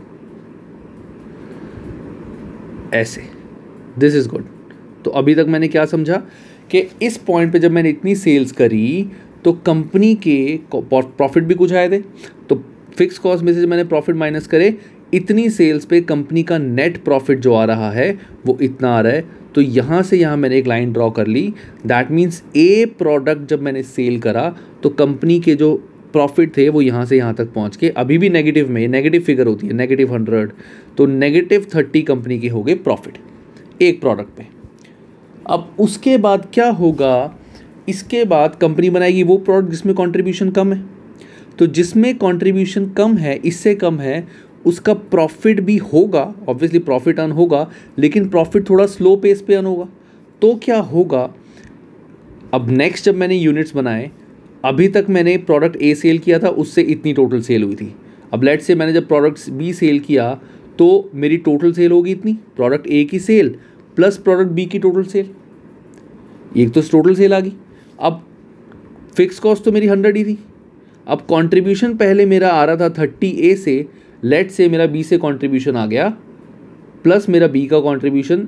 ऐसे, दिस इज गुड। तो अभी तक मैंने क्या समझा कि इस पॉइंट पे जब मैंने इतनी सेल्स करी तो कंपनी के प्रॉफिट भी कुछ आए थे, तो फिक्स कॉस्ट में से जब मैंने प्रॉफिट माइनस करे, इतनी सेल्स पे कंपनी का नेट प्रॉफिट जो आ रहा है वो इतना आ रहा है। तो यहाँ से यहाँ मैंने एक लाइन ड्रॉ कर ली, दैट मीन्स ए प्रोडक्ट जब मैंने सेल करा तो कंपनी के जो प्रॉफिट थे वो यहाँ से यहाँ तक पहुँच के अभी भी नेगेटिव में, नेगेटिव फिगर होती है, -100, तो -30 कंपनी के हो गए प्रॉफिट एक प्रोडक्ट पे। अब उसके बाद क्या होगा, इसके बाद कंपनी बनाएगी वो प्रोडक्ट जिसमें कंट्रीब्यूशन कम है, तो जिसमें कंट्रीब्यूशन कम है, इससे कम है, उसका प्रॉफिट भी होगा, ऑब्वियसली प्रॉफिट अर्न होगा, लेकिन प्रॉफिट थोड़ा स्लो पेस पे अर्न होगा। तो क्या होगा, अब नेक्स्ट जब मैंने यूनिट्स बनाए, अभी तक मैंने प्रोडक्ट ए सेल किया था, उससे इतनी टोटल सेल हुई थी। अब लेट्स से मैंने जब प्रोडक्ट बी सेल किया तो मेरी टोटल सेल होगी इतनी, प्रोडक्ट ए की सेल प्लस प्रोडक्ट बी की टोटल सेल, एक तो टोटल सेल आ गई। अब फिक्स कॉस्ट तो मेरी 100 ही थी। अब कंट्रीब्यूशन पहले मेरा आ रहा था 30 ए से, लेट से मेरा बी से कंट्रीब्यूशन आ गया प्लस मेरा बी का कंट्रीब्यूशन,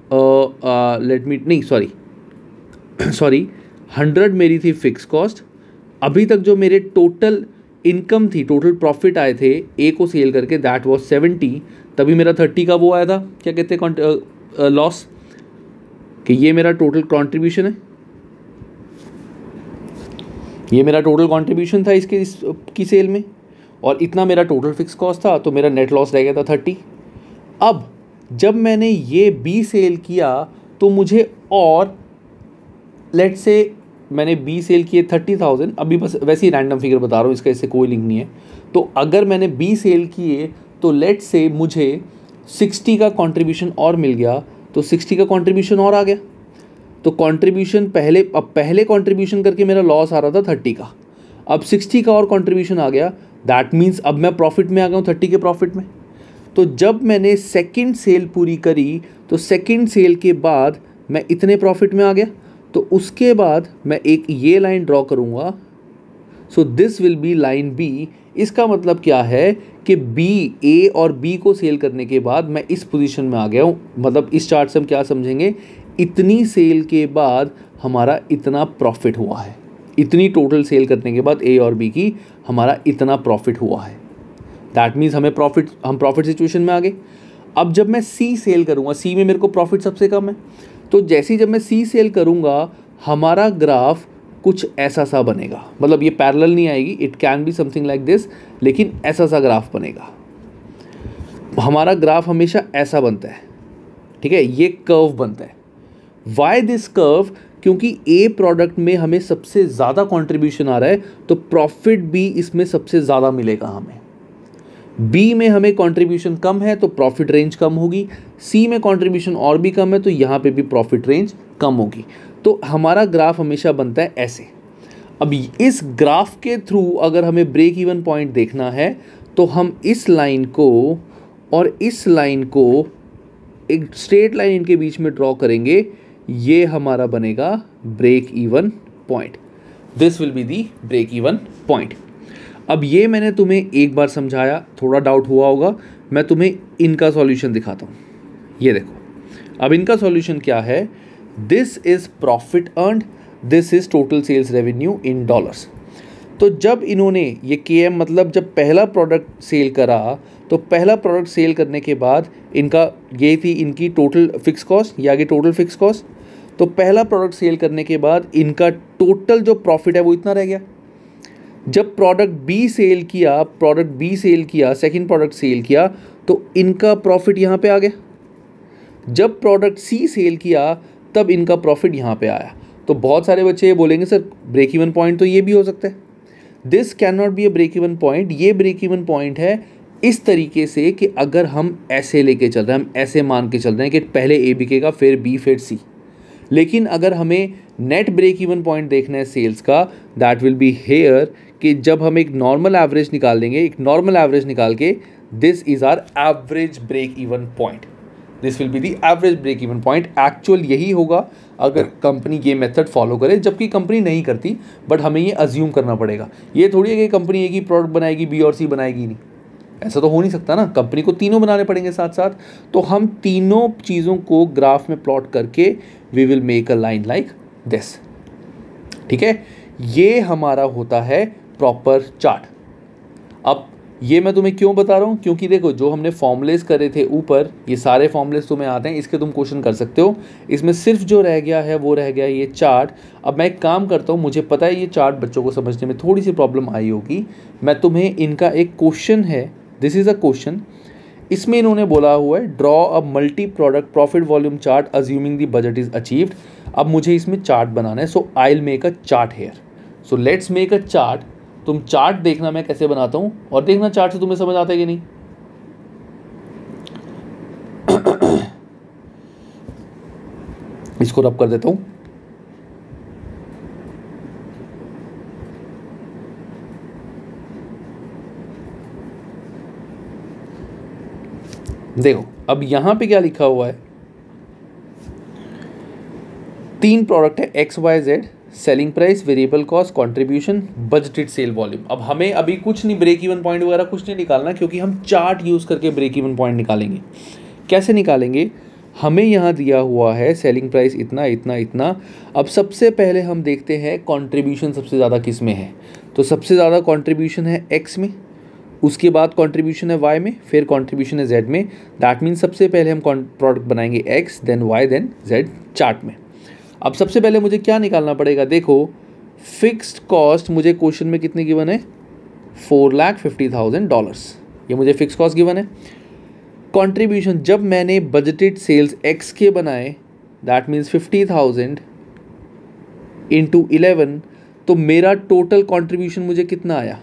सॉरी 100 मेरी थी फिक्स कॉस्ट। अभी तक जो मेरे टोटल इनकम थी, टोटल प्रॉफिट आए थे ए को सेल करके, दैट वाज 70, तभी मेरा 30 का वो आया था, क्या कहते हैं, लॉस, कि ये मेरा टोटल कंट्रीब्यूशन है, ये मेरा टोटल कंट्रीब्यूशन था इसकी सेल में, और इतना मेरा टोटल फिक्स कॉस्ट था, तो मेरा नेट लॉस रह गया था 30। अब जब मैंने ये बी सेल किया तो मुझे, और लेट्स से मैंने बी सेल किए 30,000, अभी बस वैसे ही रैंडम फिगर बता रहा हूँ, इसका इससे कोई लिंक नहीं है। तो अगर मैंने बी सेल किए तो लेट्स से मुझे 60 का कंट्रीब्यूशन और मिल गया, तो 60 का कंट्रीब्यूशन और आ गया, तो कंट्रीब्यूशन पहले कंट्रीब्यूशन करके मेरा लॉस आ रहा था 30 का, अब 60 का और कंट्रीब्यूशन आ गया, दैट मीन्स अब मैं प्रॉफिट में आ गया हूँ 30 के प्रॉफिट में। तो जब मैंने सेकंड सेल पूरी करी तो सेकंड सेल के बाद मैं इतने प्रॉफिट में आ गया, तो उसके बाद मैं एक ये लाइन ड्रॉ करूँगा, so this will be line B. इसका मतलब क्या है कि बी, ए और बी को सेल करने के बाद मैं इस पोजीशन में आ गया हूँ। मतलब इस चार्ट से हम क्या समझेंगे, इतनी सेल के बाद हमारा इतना प्रॉफिट हुआ है, इतनी टोटल सेल करने के बाद ए और बी की हमारा इतना प्रॉफिट हुआ है, दैट मीन्स हम प्रॉफिट सिचुएशन में आ गए। अब जब मैं सी सेल करूँगा, सी में मेरे को प्रॉफिट सबसे कम है, तो जैसे ही जब मैं सी सेल करूँगा हमारा ग्राफ कुछ ऐसा सा बनेगा, मतलब ये पैरेलल नहीं आएगी, it can be something like this, लेकिन ऐसा सा ग्राफ बनेगा। हमारा ग्राफ हमेशा ऐसा बनता है, ठीक है, ये कर्व बनता है। वाई दिस कर्व, क्योंकि ए प्रोडक्ट में हमें सबसे ज़्यादा कंट्रीब्यूशन आ रहा है, तो प्रॉफिट भी इसमें सबसे ज़्यादा मिलेगा हमें। बी में हमें कंट्रीब्यूशन कम है तो प्रॉफिट रेंज कम होगी, सी में कंट्रीब्यूशन और भी कम है तो यहाँ पे भी प्रॉफिट रेंज कम होगी। तो हमारा ग्राफ हमेशा बनता है ऐसे। अब इस ग्राफ के थ्रू अगर हमें ब्रेक इवन पॉइंट देखना है तो हम इस लाइन को और इस लाइन को एक स्ट्रेट लाइन इनके बीच में ड्रॉ करेंगे, ये हमारा बनेगा break even point. This will be the break even point. अब ये मैंने तुम्हें एक बार समझाया, थोड़ा डाउट हुआ होगा, मैं तुम्हें इनका सॉल्यूशन दिखाता हूँ। ये देखो, अब इनका सॉल्यूशन क्या है, this is profit earned, this is total sales revenue in dollars. तो जब इन्होंने ये KM मतलब जब पहला प्रोडक्ट सेल करा, तो पहला प्रोडक्ट सेल करने के बाद इनका ये थी इनकी टोटल फिक्स कॉस्ट, ये आगे टोटल फिक्स कॉस्ट। तो पहला प्रोडक्ट सेल करने के बाद इनका टोटल जो प्रॉफिट है वो इतना रह गया। जब प्रोडक्ट बी सेल किया, सेकंड प्रोडक्ट सेल किया, तो इनका प्रॉफिट यहाँ पे आ गया। जब प्रोडक्ट सी सेल किया तब इनका प्रॉफिट यहाँ पे आया। तो बहुत सारे बच्चे ये बोलेंगे सर ब्रेक इवन पॉइंट तो ये भी हो सकता है। This can not be a break even point. ये ब्रेक इवन पॉइंट है इस तरीके से कि अगर हम ऐसे लेके चल रहे हैं, हम ऐसे मान के चल रहे हैं कि पहले ए बिकेगा फिर बी फिर सी, लेकिन अगर हमें नेट ब्रेक इवन पॉइंट देखना है सेल्स का, दैट विल बी हेयर कि जब हम एक नॉर्मल एवरेज निकाल देंगे, एक नॉर्मल एवरेज निकाल के this is our average break even point, this will be the average break even point. Actual यही होगा अगर कंपनी ये मेथड फॉलो करे, जबकि कंपनी नहीं करती, बट हमें ये अज्यूम करना पड़ेगा। ये थोड़ी है कि कंपनी एक ही प्रोडक्ट बनाएगी, बी और सी बनाएगी नहीं, ऐसा तो हो नहीं सकता ना, कंपनी को तीनों बनाने पड़ेंगे साथ साथ। तो हम तीनों चीज़ों को ग्राफ में प्लॉट करके we will make a line like this, ठीक है। ये हमारा होता है प्रॉपर चार्ट। अब ये मैं तुम्हें क्यों बता रहा हूँ, क्योंकि देखो जो हमने फॉर्मूलेस करे थे ऊपर, ये सारे फॉर्मूलेस तुम्हें आते हैं, इसके तुम क्वेश्चन कर सकते हो। इसमें सिर्फ जो रह गया है वो रह गया ये चार्ट। अब मैं एक काम करता हूँ, मुझे पता है ये चार्ट बच्चों को समझने में थोड़ी सी प्रॉब्लम आई होगी, मैं तुम्हें इनका एक क्वेश्चन है, दिस इज़ अ क्वेश्चन, इसमें इन्होंने बोला हुआ है draw a multi product profit volume chart assuming the budget is achieved. अब मुझे इसमें चार्ट बनाना है, so I will make a chart here. So let's make a chart. तुम चार्ट देखना मैं कैसे बनाता हूं और देखना चार्ट से तुम्हें समझ आता है कि नहीं। इसको रब कर देता हूं। देखो अब यहां पे क्या लिखा हुआ है, 3 प्रोडक्ट है X Y Z, selling price, variable cost, contribution, budgeted sale volume. अब हमें अभी कुछ नहीं ब्रेक इवन पॉइंट वगैरह कुछ नहीं निकालना, क्योंकि हम चार्ट यूज़ करके ब्रेक इवन पॉइंट निकालेंगे। कैसे निकालेंगे, हमें यहाँ दिया हुआ है सेलिंग प्राइस इतना इतना इतना। अब सबसे पहले हम देखते हैं कंट्रीब्यूशन सबसे ज़्यादा किस में है, तो सबसे ज़्यादा कंट्रीब्यूशन है एक्स में, उसके बाद कंट्रीब्यूशन है वाई में, फिर कंट्रीब्यूशन है जेड में। दैट मीन्स सबसे पहले हम प्रोडक्ट बनाएंगे X, then Y, then Z chart में। अब सबसे पहले मुझे क्या निकालना पड़ेगा, देखो फिक्स्ड कॉस्ट मुझे क्वेश्चन में कितने गिवन है, $450,000, ये मुझे फिक्स कॉस्ट गिवन है। कंट्रीब्यूशन जब मैंने बजटेड सेल्स एक्स के बनाए, दैट मीन्स 50,000 इंटू 11, तो मेरा टोटल कंट्रीब्यूशन मुझे कितना आया,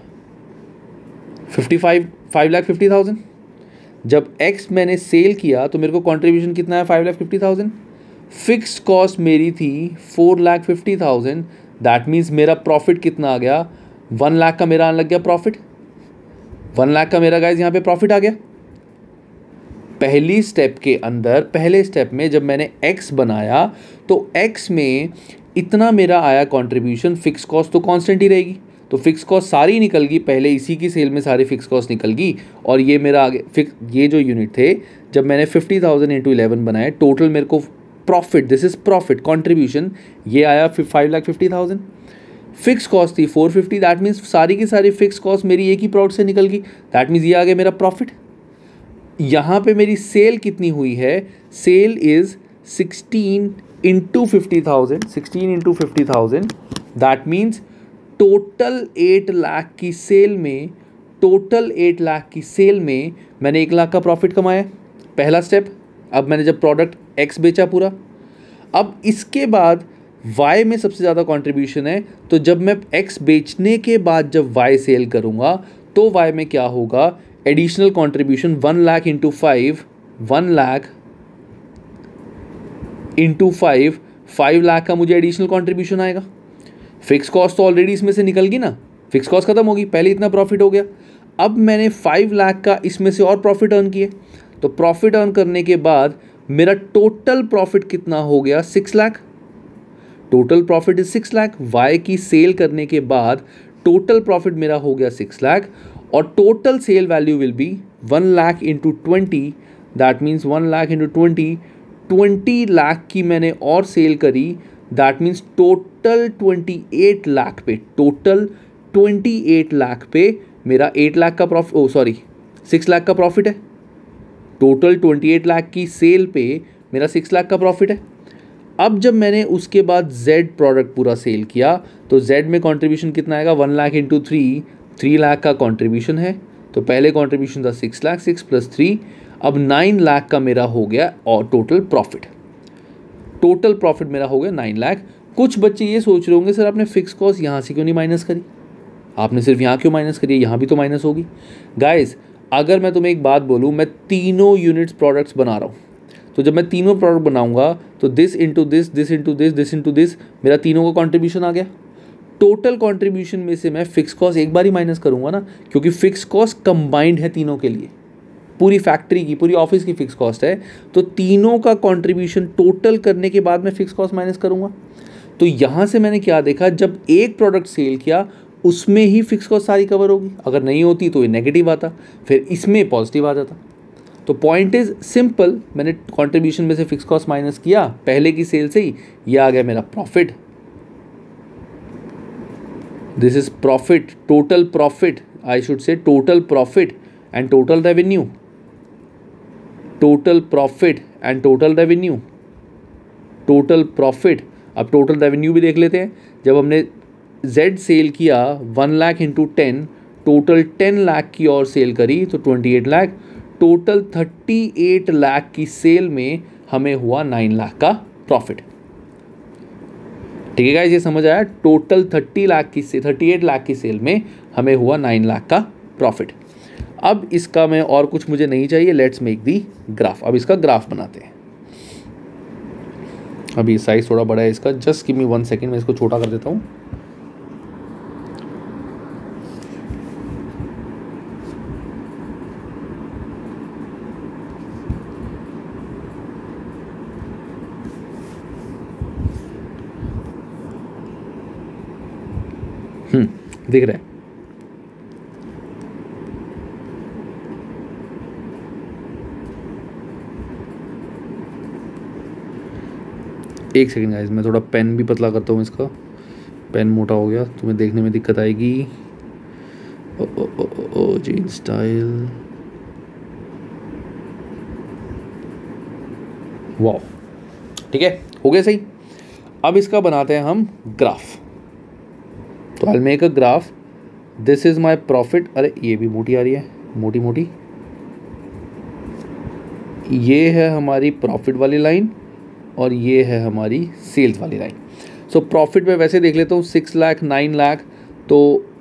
5,50,000। जब एक्स मैंने सेल किया तो मेरे को कंट्रीब्यूशन कितना है, 5,50,000। फिक्स्ड कॉस्ट मेरी थी 4,50,000, दैट मीन्स मेरा प्रॉफिट कितना आ गया, 1 लाख का मेरा आने लग गया प्रॉफिट। 1 लाख का मेरा गाइज यहाँ पे प्रॉफिट आ गया। पहली स्टेप के अंदर, पहले स्टेप में जब मैंने एक्स बनाया तो एक्स में इतना मेरा आया कंट्रीब्यूशन, फिक्स कॉस्ट तो कांस्टेंट ही रहेगी, तो फिक्स कॉस्ट सारी निकल गई, पहले इसी की सेल में सारी फिक्स कॉस्ट निकल गई। और ये मेरा आगे ये जो यूनिट थे, जब मैंने 50,000 इंटू 11 बनाए, टोटल मेरे को profit, this is profit contribution, ये आया 5,50,000। फिक्स कॉस्ट थी 450, दैट मीन्स सारी की सारी फिक्स कॉस्ट मेरी एक ही प्रोडक्ट से निकल गई, दैट मीन्स ये आ गया मेरा प्रॉफिट। यहाँ पे मेरी सेल कितनी हुई है, sale is 16 into 50,000, 16 into 50,000, that means total 8 lakh की सेल में, टोटल 8 लाख की सेल में मैंने 1 लाख का प्रॉफिट कमाया, पहला स्टेप। अब मैंने जब प्रोडक्ट एक्स बेचा पूरा, अब इसके बाद वाई में सबसे ज़्यादा कंट्रीब्यूशन है, तो जब मैं एक्स बेचने के बाद जब वाई सेल करूँगा तो वाई में क्या होगा, additional contribution 1 lakh into 5, 1 lakh into 5 lakh का मुझे एडिशनल कंट्रीब्यूशन आएगा। फिक्स कॉस्ट तो ऑलरेडी इसमें से निकल गई ना, फिक्स कॉस्ट खत्म होगी, पहले इतना प्रॉफिट हो गया। अब मैंने 5 लाख का इसमें से और प्रॉफिट अर्न किए, तो प्रॉफिट अर्न करने के बाद मेरा टोटल प्रॉफिट कितना हो गया, 6 lakh. Total profit is 6 lakh. Y की सेल करने के बाद टोटल प्रॉफिट मेरा हो गया 6 लाख, और total sale value will be 1 lakh into 20, that means 1 lakh into 20 lakh की मैंने और सेल करी, दैट मीन्स टोटल 28 लाख पे, टोटल 28 लाख पे मेरा 8 लाख का प्रॉफिट, 6 लाख का प्रॉफिट है। टोटल 28 लाख की सेल पे मेरा 6 लाख का प्रॉफिट है। अब जब मैंने उसके बाद Z प्रोडक्ट पूरा सेल किया तो Z में कंट्रीब्यूशन कितना आएगा, 1 लाख इंटू 3 लाख का कंट्रीब्यूशन है, तो पहले कंट्रीब्यूशन था 6 लाख, 6 प्लस 3, अब 9 लाख का मेरा हो गया और टोटल प्रॉफिट मेरा हो गया 9 लाख। कुछ बच्चे ये सोच रहे होंगे सर आपने फिक्स कॉस्ट यहाँ से क्यों नहीं माइनस करी, आपने सिर्फ यहाँ क्यों माइनस करी, यहाँ भी तो माइनस होगी। गाइस अगर मैं तुम्हें एक बात बोलूँ, मैं तीनों यूनिट्स प्रोडक्ट्स बना रहा हूँ, तो जब मैं तीनों प्रोडक्ट बनाऊंगा तो this into this, this into this, this into this, मेरा तीनों का कॉन्ट्रीब्यूशन आ गया। टोटल कॉन्ट्रीब्यूशन में से मैं फिक्स कॉस्ट एक बार ही माइनस करूंगा ना, क्योंकि फिक्स कॉस्ट कंबाइंड है तीनों के लिए, पूरी फैक्ट्री की, पूरी ऑफिस की फिक्स कॉस्ट है, तो तीनों का कॉन्ट्रीब्यूशन टोटल करने के बाद मैं फिक्स कॉस्ट माइनस करूंगा। तो यहाँ से मैंने क्या देखा, जब एक प्रोडक्ट सेल किया उसमें ही फिक्स कॉस्ट सारी कवर होगी, अगर नहीं होती तो ये नेगेटिव आता, फिर इसमें पॉजिटिव आ जाता। तो पॉइंट इज सिंपल, मैंने कंट्रीब्यूशन में से फिक्स कॉस्ट माइनस किया पहले की सेल से ही, ये आ गया मेरा profit. This is profit, total profit, I should say total profit and total revenue, total profit and total revenue, total profit. अब टोटल रेवेन्यू भी देख लेते हैं। जब हमने Z सेल किया 1 लाख इंटू 10, टोटल 10 लाख की और सेल करी तो 28 लाख, टोटल 38 लाख की सेल में हमें हुआ 9 लाख का प्रॉफिट। ठीक है गाइस, ये समझ आया, टोटल 38 लाख की सेल में हमें हुआ 9 लाख का प्रॉफिट। अब इसका मैं और कुछ मुझे नहीं चाहिए, लेट्स मेक दी ग्राफ। अब इसका ग्राफ बनाते हैं। अभी साइज थोड़ा बड़ा है इसका, जस्ट गिव मी 1 सेकेंड, मैं इसको छोटा कर देता हूँ। दिख रहा है। एक सेकेंड गाइस, मैं थोड़ा पेन भी पतला करता हूँ, इसका पेन मोटा हो गया, तुम्हें देखने में दिक्कत आएगी। ओ ओ ओ ओ ओ जीन स्टाइल, वाह, ठीक है, हो गया सही। अब इसका बनाते हैं हम ग्राफ। तो I make a graph, this is my profit, अरे ये भी मोटी आ रही है, मोटी मोटी, ये है हमारी प्रॉफिट वाली लाइन और ये है हमारी सेल्स वाली लाइन। सो प्रॉफिट में वैसे देख लेता हूँ 6 लाख 9 लाख, तो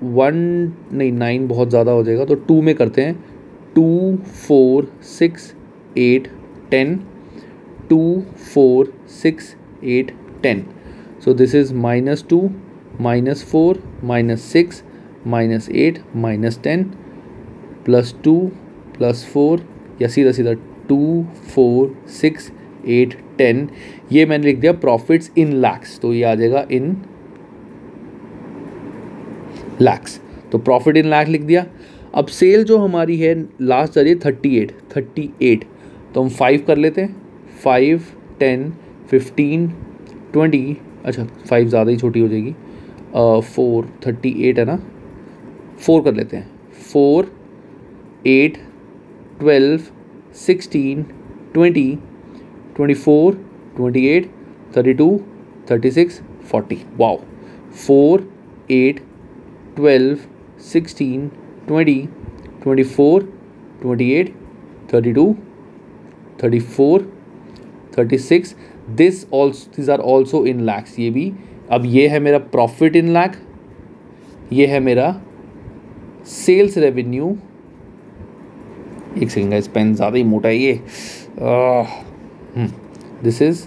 9 बहुत ज़्यादा हो जाएगा, तो 2 में करते हैं, 2 4 6 8 10, 2 4 6 8 10। सो दिस इज -2 -4 -6 -8 -10 +2 +4, या सीधा सीधा 2 4 6 8 10। ये मैंने लिख दिया प्रॉफिट्स इन लैक्स, तो ये आ जाएगा इन लैक्स, तो प्रॉफिट इन लाख लिख दिया। अब सेल जो हमारी है लास्ट आ रही है 38, तो हम 5 कर लेते हैं, 5 10 15 20, अच्छा 5 ज़्यादा ही छोटी हो जाएगी, 4 38 है ना, 4 कर लेते हैं, 4 8 12 16 20 24 28 32 36 40, wow, 4 8 12 16 20 24 28 32 34 36, these are also in lakhs, ये भी। अब ये है मेरा प्रॉफिट इन लाख, ये है मेरा सेल्स रेवेन्यू। एक सेकेंड, इस पेन ज़्यादा ही मोटा है ये, this is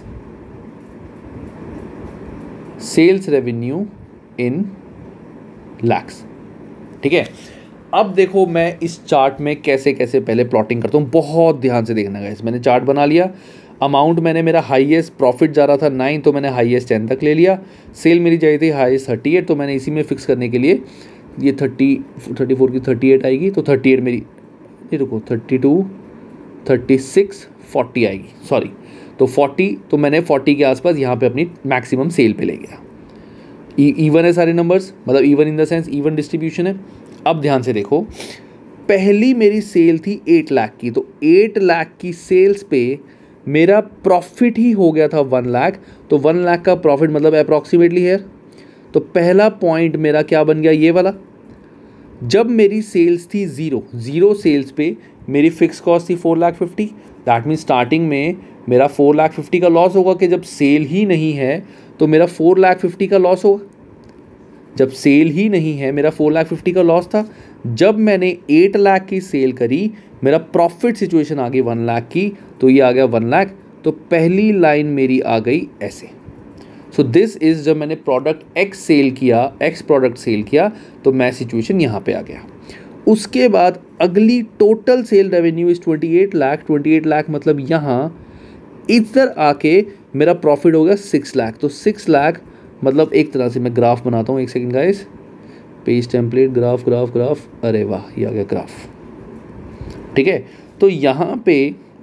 sales revenue in lakhs. ठीक है, अब देखो मैं इस चार्ट में कैसे कैसे पहले प्लॉटिंग करता हूँ, बहुत ध्यान से देखना गाइस। मैंने चार्ट बना लिया, अमाउंट मैंने, मेरा हाईएस्ट प्रॉफिट जा रहा था 9, तो मैंने हाईएस्ट 10 तक ले लिया। सेल मेरी चाहिए थी हाईएस्ट 38, तो मैंने इसी में फिक्स करने के लिए ये 34 की 38 आएगी, तो 38 मेरी, ये रुको 32 36 40 आएगी, सॉरी, तो 40, तो मैंने 40 के आसपास यहाँ पे अपनी मैक्सिमम सेल पे ले गया। इवन है सारे नंबर्स, मतलब even in the sense even distribution है। अब ध्यान से देखो, पहली मेरी सेल थी 8 लाख की, तो 8 लाख की सेल्स पे मेरा प्रॉफिट ही हो गया था 1 लाख, तो 1 लाख का प्रॉफिट मतलब अप्रॉक्सीमेटली है। तो पहला पॉइंट मेरा क्या बन गया, ये वाला। जब मेरी सेल्स थी 0 सेल्स पे मेरी फिक्स कॉस्ट थी 4,50,000, दैट मीन स्टार्टिंग में मेरा 4,50,000 का लॉस होगा कि जब सेल ही नहीं है तो मेरा 4,50,000 का लॉस होगा। जब सेल ही नहीं है मेरा 4,50,000 का लॉस था। जब मैंने 8 लाख की सेल करी मेरा प्रॉफिट सिचुएशन आ गई 1 लाख की, तो ये आ गया 1 लाख। तो पहली लाइन मेरी आ गई ऐसे। सो दिस इज़ जब मैंने प्रोडक्ट एक्स सेल किया, एक्स प्रोडक्ट सेल किया, तो मैं सिचुएशन यहाँ पे आ गया। उसके बाद अगली total sale revenue is 28 lakh. 28 lakh मतलब यहाँ इधर आके मेरा प्रॉफिट हो गया 6 लाख। तो 6 लाख मतलब एक तरह से मैं ग्राफ बनाता हूँ, एक second guys, page template, graph graph graph, अरे वाह ये आ गया ग्राफ। ठीक है, तो यहाँ पे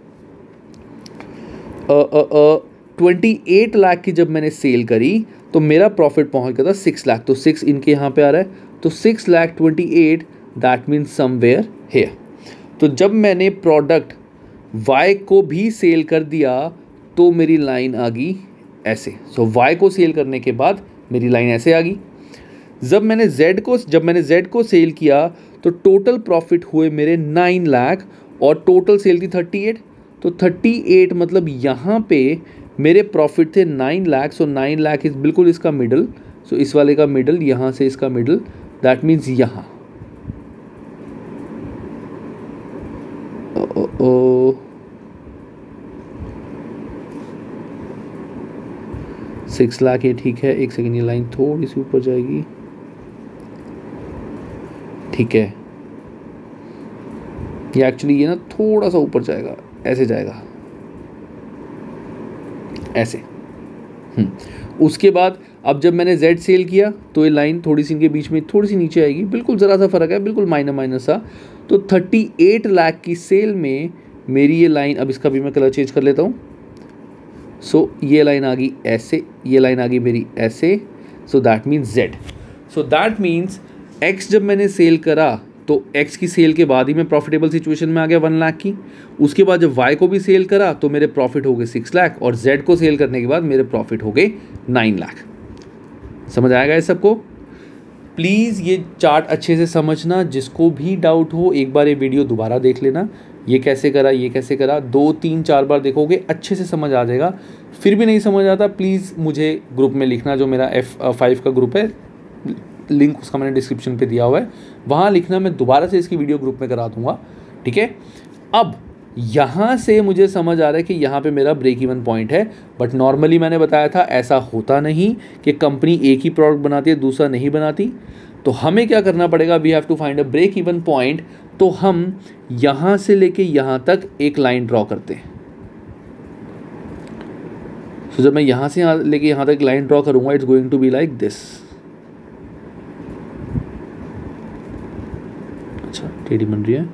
28 लाख की जब मैंने सेल करी तो मेरा प्रॉफिट पहुँच गया था 6 लाख। तो 6 इनके यहाँ पे आ रहा है, तो 6 lakh 28, that means somewhere here. तो जब मैंने प्रोडक्ट Y को भी सेल कर दिया तो मेरी लाइन आ गई ऐसे। सो Y को सेल करने के बाद मेरी लाइन ऐसे आ गई। जब मैंने Z को सेल किया तो टोटल प्रॉफिट हुए मेरे 9 लाख और टोटल सेल थी 38। तो 38 मतलब यहाँ पे मेरे प्रॉफिट थे 9 लाख। सो 9 लाख इस बिल्कुल इसका मिडल। सो इस वाले का मिडल, यहाँ से इसका मिडल, दैट मीन्स यहाँ। 6 लाख ये ठीक है। एक सेकेंड, ये लाइन थोड़ी सी ऊपर जाएगी, ठीक है। ये एक्चुअली ये ना थोड़ा सा ऊपर जाएगा, ऐसे जाएगा ऐसे। उसके बाद अब जब मैंने Z सेल किया तो ये लाइन थोड़ी सी इनके बीच में थोड़ी सी नीचे आएगी, बिल्कुल ज़रा सा फर्क है, बिल्कुल माइनर सा। तो 38 लाख की सेल में मेरी ये लाइन, अब इसका भी मैं कलर चेंज कर लेता हूँ। सो ये लाइन आ गई ऐसे, ये लाइन आ गई मेरी ऐसे। So that means Z। So that means X जब मैंने सेल करा तो X की सेल के बाद ही मैं प्रॉफिटेबल सिचुएशन में आ गया 1 लाख की। उसके बाद जब Y को भी सेल करा तो मेरे प्रॉफिट हो गए 6 लाख और Z को सेल करने के बाद मेरे प्रॉफिट हो गए 9 लाख। समझ आएगा इस सबको? प्लीज़ ये चार्ट अच्छे से समझना, जिसको भी डाउट हो एक बार ये वीडियो दोबारा देख लेना। ये कैसे करा, ये कैसे करा, 2 3 4 बार देखोगे अच्छे से समझ आ जाएगा। फिर भी नहीं समझ आता प्लीज़ मुझे ग्रुप में लिखना, जो मेरा F5 का ग्रुप है, लिंक उसका मैंने डिस्क्रिप्शन पे दिया हुआ है, वहाँ लिखना। मैं दोबारा से इसकी वीडियो ग्रुप में करा दूंगा, ठीक है। अब यहाँ से मुझे समझ आ रहा है कि यहाँ पे मेरा ब्रेक इवन पॉइंट है, बट नॉर्मली मैंने बताया था ऐसा होता नहीं कि कंपनी एक ही प्रोडक्ट बनाती है दूसरा नहीं बनाती। तो हमें क्या करना पड़ेगा, we have to find a break even point. तो हम यहाँ से लेके यहाँ तक एक लाइन ड्रॉ करते हैं। तो जब मैं यहाँ से लेके यहाँ तक लाइन ड्रॉ करूँगा, it's going to be like this. अच्छा टेढ़ी बन रही है,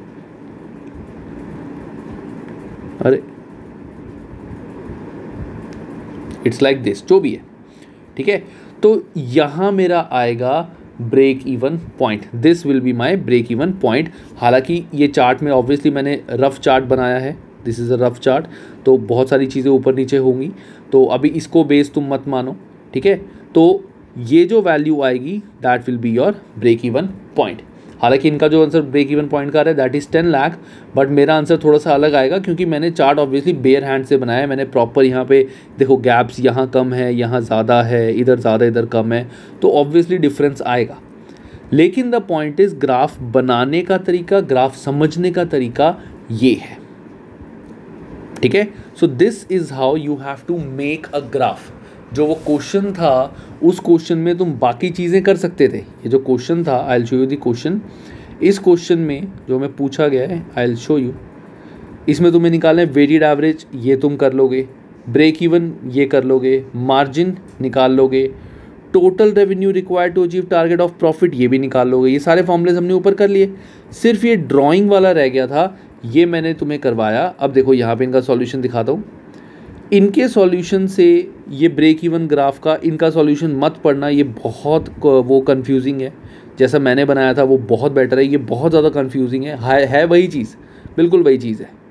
अरे इट्स लाइक दिस, जो भी है, ठीक है। तो यहाँ मेरा आएगा break even point, this will be my break even point. हालांकि ये चार्ट में ऑब्वियसली मैंने रफ चार्ट बनाया है, this is a rough chart, तो बहुत सारी चीज़ें ऊपर नीचे होंगी, तो अभी इसको बेस तुम मत मानो, ठीक है। तो ये जो वैल्यू आएगी that will be your break even point. हालांकि इनका जो आंसर ब्रेक इवन पॉइंट का रहा है दैट इज़ 10 लाख, बट मेरा आंसर थोड़ा सा अलग आएगा क्योंकि मैंने चार्ट ऑब्वियसली बेयर हैंड से बनाया है। मैंने प्रॉपर यहाँ पे देखो गैप्स यहाँ कम है, यहाँ ज़्यादा है, इधर ज़्यादा इधर कम है, तो ऑब्वियसली डिफरेंस आएगा। लेकिन द पॉइंट इज़ ग्राफ बनाने का तरीका, ग्राफ समझने का तरीका ये है, ठीक है। So this is how you have to make a graph. जो वो क्वेश्चन था उस क्वेश्चन में तुम बाकी चीज़ें कर सकते थे। ये जो क्वेश्चन था, I will show you the question. इस क्वेश्चन में जो हमें पूछा गया है, आई विल शो यू, इसमें तुम्हें निकालना है वेटेड एवरेज, ये तुम कर लोगे, ब्रेक इवन ये कर लोगे, मार्जिन निकाल लोगे, total revenue required to achieve target of profit ये भी निकाल लोगे। ये सारे फॉर्मूलेज हमने ऊपर कर लिए, सिर्फ ये ड्राइंग वाला रह गया था, ये मैंने तुम्हें करवाया। अब देखो यहाँ पे इनका सॉल्यूशन दिखाता हूँ। इनके सॉल्यूशन से ये ब्रेक इवन ग्राफ का इनका सॉल्यूशन मत पढ़ना, ये बहुत वो कंफ्यूजिंग है। जैसा मैंने बनाया था वो बहुत बेटर है, ये बहुत ज़्यादा कंफ्यूजिंग है वही चीज़, बिल्कुल वही चीज़ है।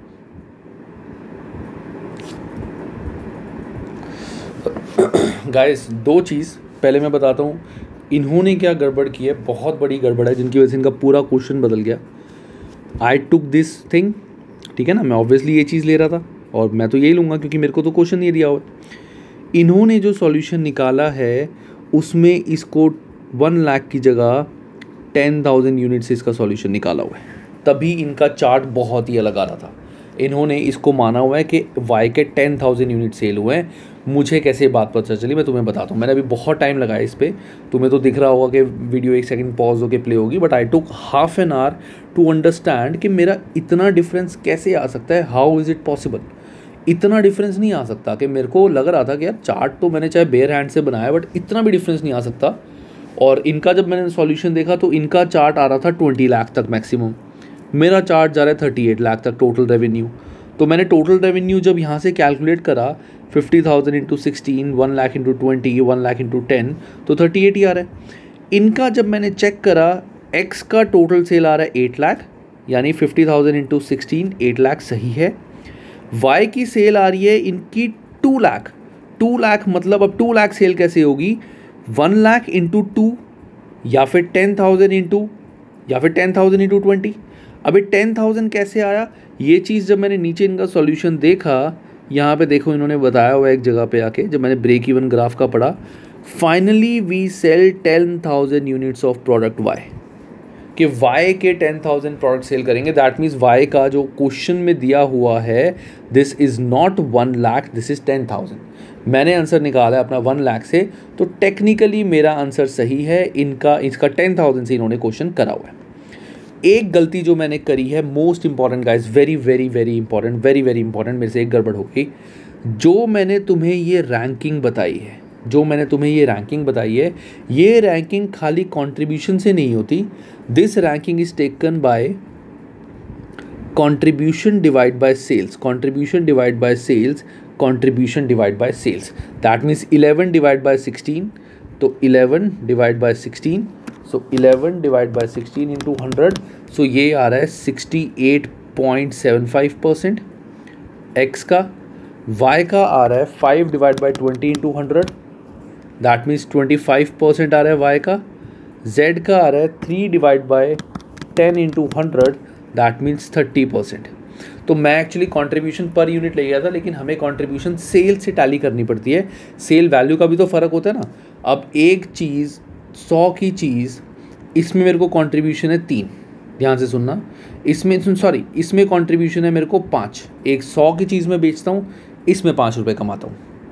गाइस दो चीज़ पहले मैं बताता हूँ, इन्होंने क्या गड़बड़ की है, बहुत बड़ी गड़बड़ है जिनकी वजह से इनका पूरा क्वेश्चन बदल गया। आई टुक दिस थिंग, ठीक है ना, मैं ऑब्वियसली ये चीज़ ले रहा था, और मैं तो यही लूँगा क्योंकि मेरे को तो क्वेश्चन ये दिया हुआ है। इन्होंने जो सॉल्यूशन निकाला है उसमें इसको 1 लाख की जगह 10,000 यूनिट से इसका सॉल्यूशन निकाला हुआ है, तभी इनका चार्ट बहुत ही अलग आ रहा था। इन्होंने इसको माना हुआ है कि वाई के 10,000 यूनिट सेल हुए हैं। मुझे कैसे बात पता चली मैं तुम्हें बताता हूँ। मैंने अभी बहुत टाइम लगाया इस पर, तुम्हें तो दिख रहा होगा कि वीडियो 1 सेकंड पॉज होकर प्ले होगी, but I took half an hour to understand कि मेरा इतना डिफरेंस कैसे आ सकता है, हाउ इज़ इट पॉसिबल। इतना डिफरेंस नहीं आ सकता कि मेरे को लग रहा था कि यार चार्ट तो मैंने चाहे बेयर हैंड से बनाया बट इतना भी डिफरेंस नहीं आ सकता। और इनका जब मैंने सॉल्यूशन देखा तो इनका चार्ट आ रहा था 20 लाख तक मैक्सिमम, मेरा चार्ट जा रहा है 38 लाख तक टोटल रेवेन्यू। तो मैंने टोटल रेवेन्यू जब यहाँ से कैलकुलेट करा 50,000 into 16, 1 lakh into 20, 1 lakh into 10, तो 38 ही आ रहा है। इनका जब मैंने चेक करा एक्स का टोटल सेल आ रहा है 8 लाख, यानी 50,000 इंटू 16 8 लाख सही है। वाई की सेल आ रही है इनकी 2 लाख, 2 लाख मतलब अब 2 लाख सेल कैसे होगी, 1 लाख इंटू 2 या फिर 10,000 इंटू या फिर 10,000 इंटू 20। अभी 10,000 कैसे आया, ये चीज़ जब मैंने नीचे इनका सॉल्यूशन देखा, यहाँ पे देखो इन्होंने बताया हुआ एक जगह पे आके, जब मैंने ब्रेक इवन ग्राफ का पढ़ा, finally we sell 10,000 units of product Y, कि वाई के 10,000 प्रोडक्ट सेल करेंगे। दैट मीन्स वाई का जो क्वेश्चन में दिया हुआ है this is not 1 lakh, this is 10,000। मैंने आंसर निकाला है अपना 1 लाख से, तो टेक्निकली मेरा आंसर सही है। इसका 10,000 से इन्होंने क्वेश्चन करा हुआ है। एक गलती जो मैंने करी है, most important guys, very very very important, very very important, मेरे से एक गड़बड़ हो गई। जो मैंने तुम्हें ये रैंकिंग बताई है, ये रैंकिंग खाली कंट्रीब्यूशन से नहीं होती। This ranking is taken by contribution divide by sales, contribution divide by sales, contribution divide by sales. That means 11 divide by 16, तो 11 divide by 16, so 11 divide by 16 into 100, सो ये आ रहा है 68.75%। एक्स का, वाई का आ रहा है 5 divide by 20 into 100, that means 25% आ रहा है वाई का। जेड का आ रहा है 3 divide by 10 into 100, that means 30%। तो मैं एक्चुअली कंट्रीब्यूशन पर यूनिट ले गया था, लेकिन हमें कंट्रीब्यूशन सेल से टैली करनी पड़ती है। सेल वैल्यू का भी तो फ़र्क होता है ना। अब एक चीज़ 100 की चीज़, इसमें मेरे को कंट्रीब्यूशन है 3, ध्यान से सुनना, इसमें कंट्रीब्यूशन है मेरे को 5। एक 100 की चीज़ में बेचता हूँ, इसमें 5 रुपये कमाता हूँ।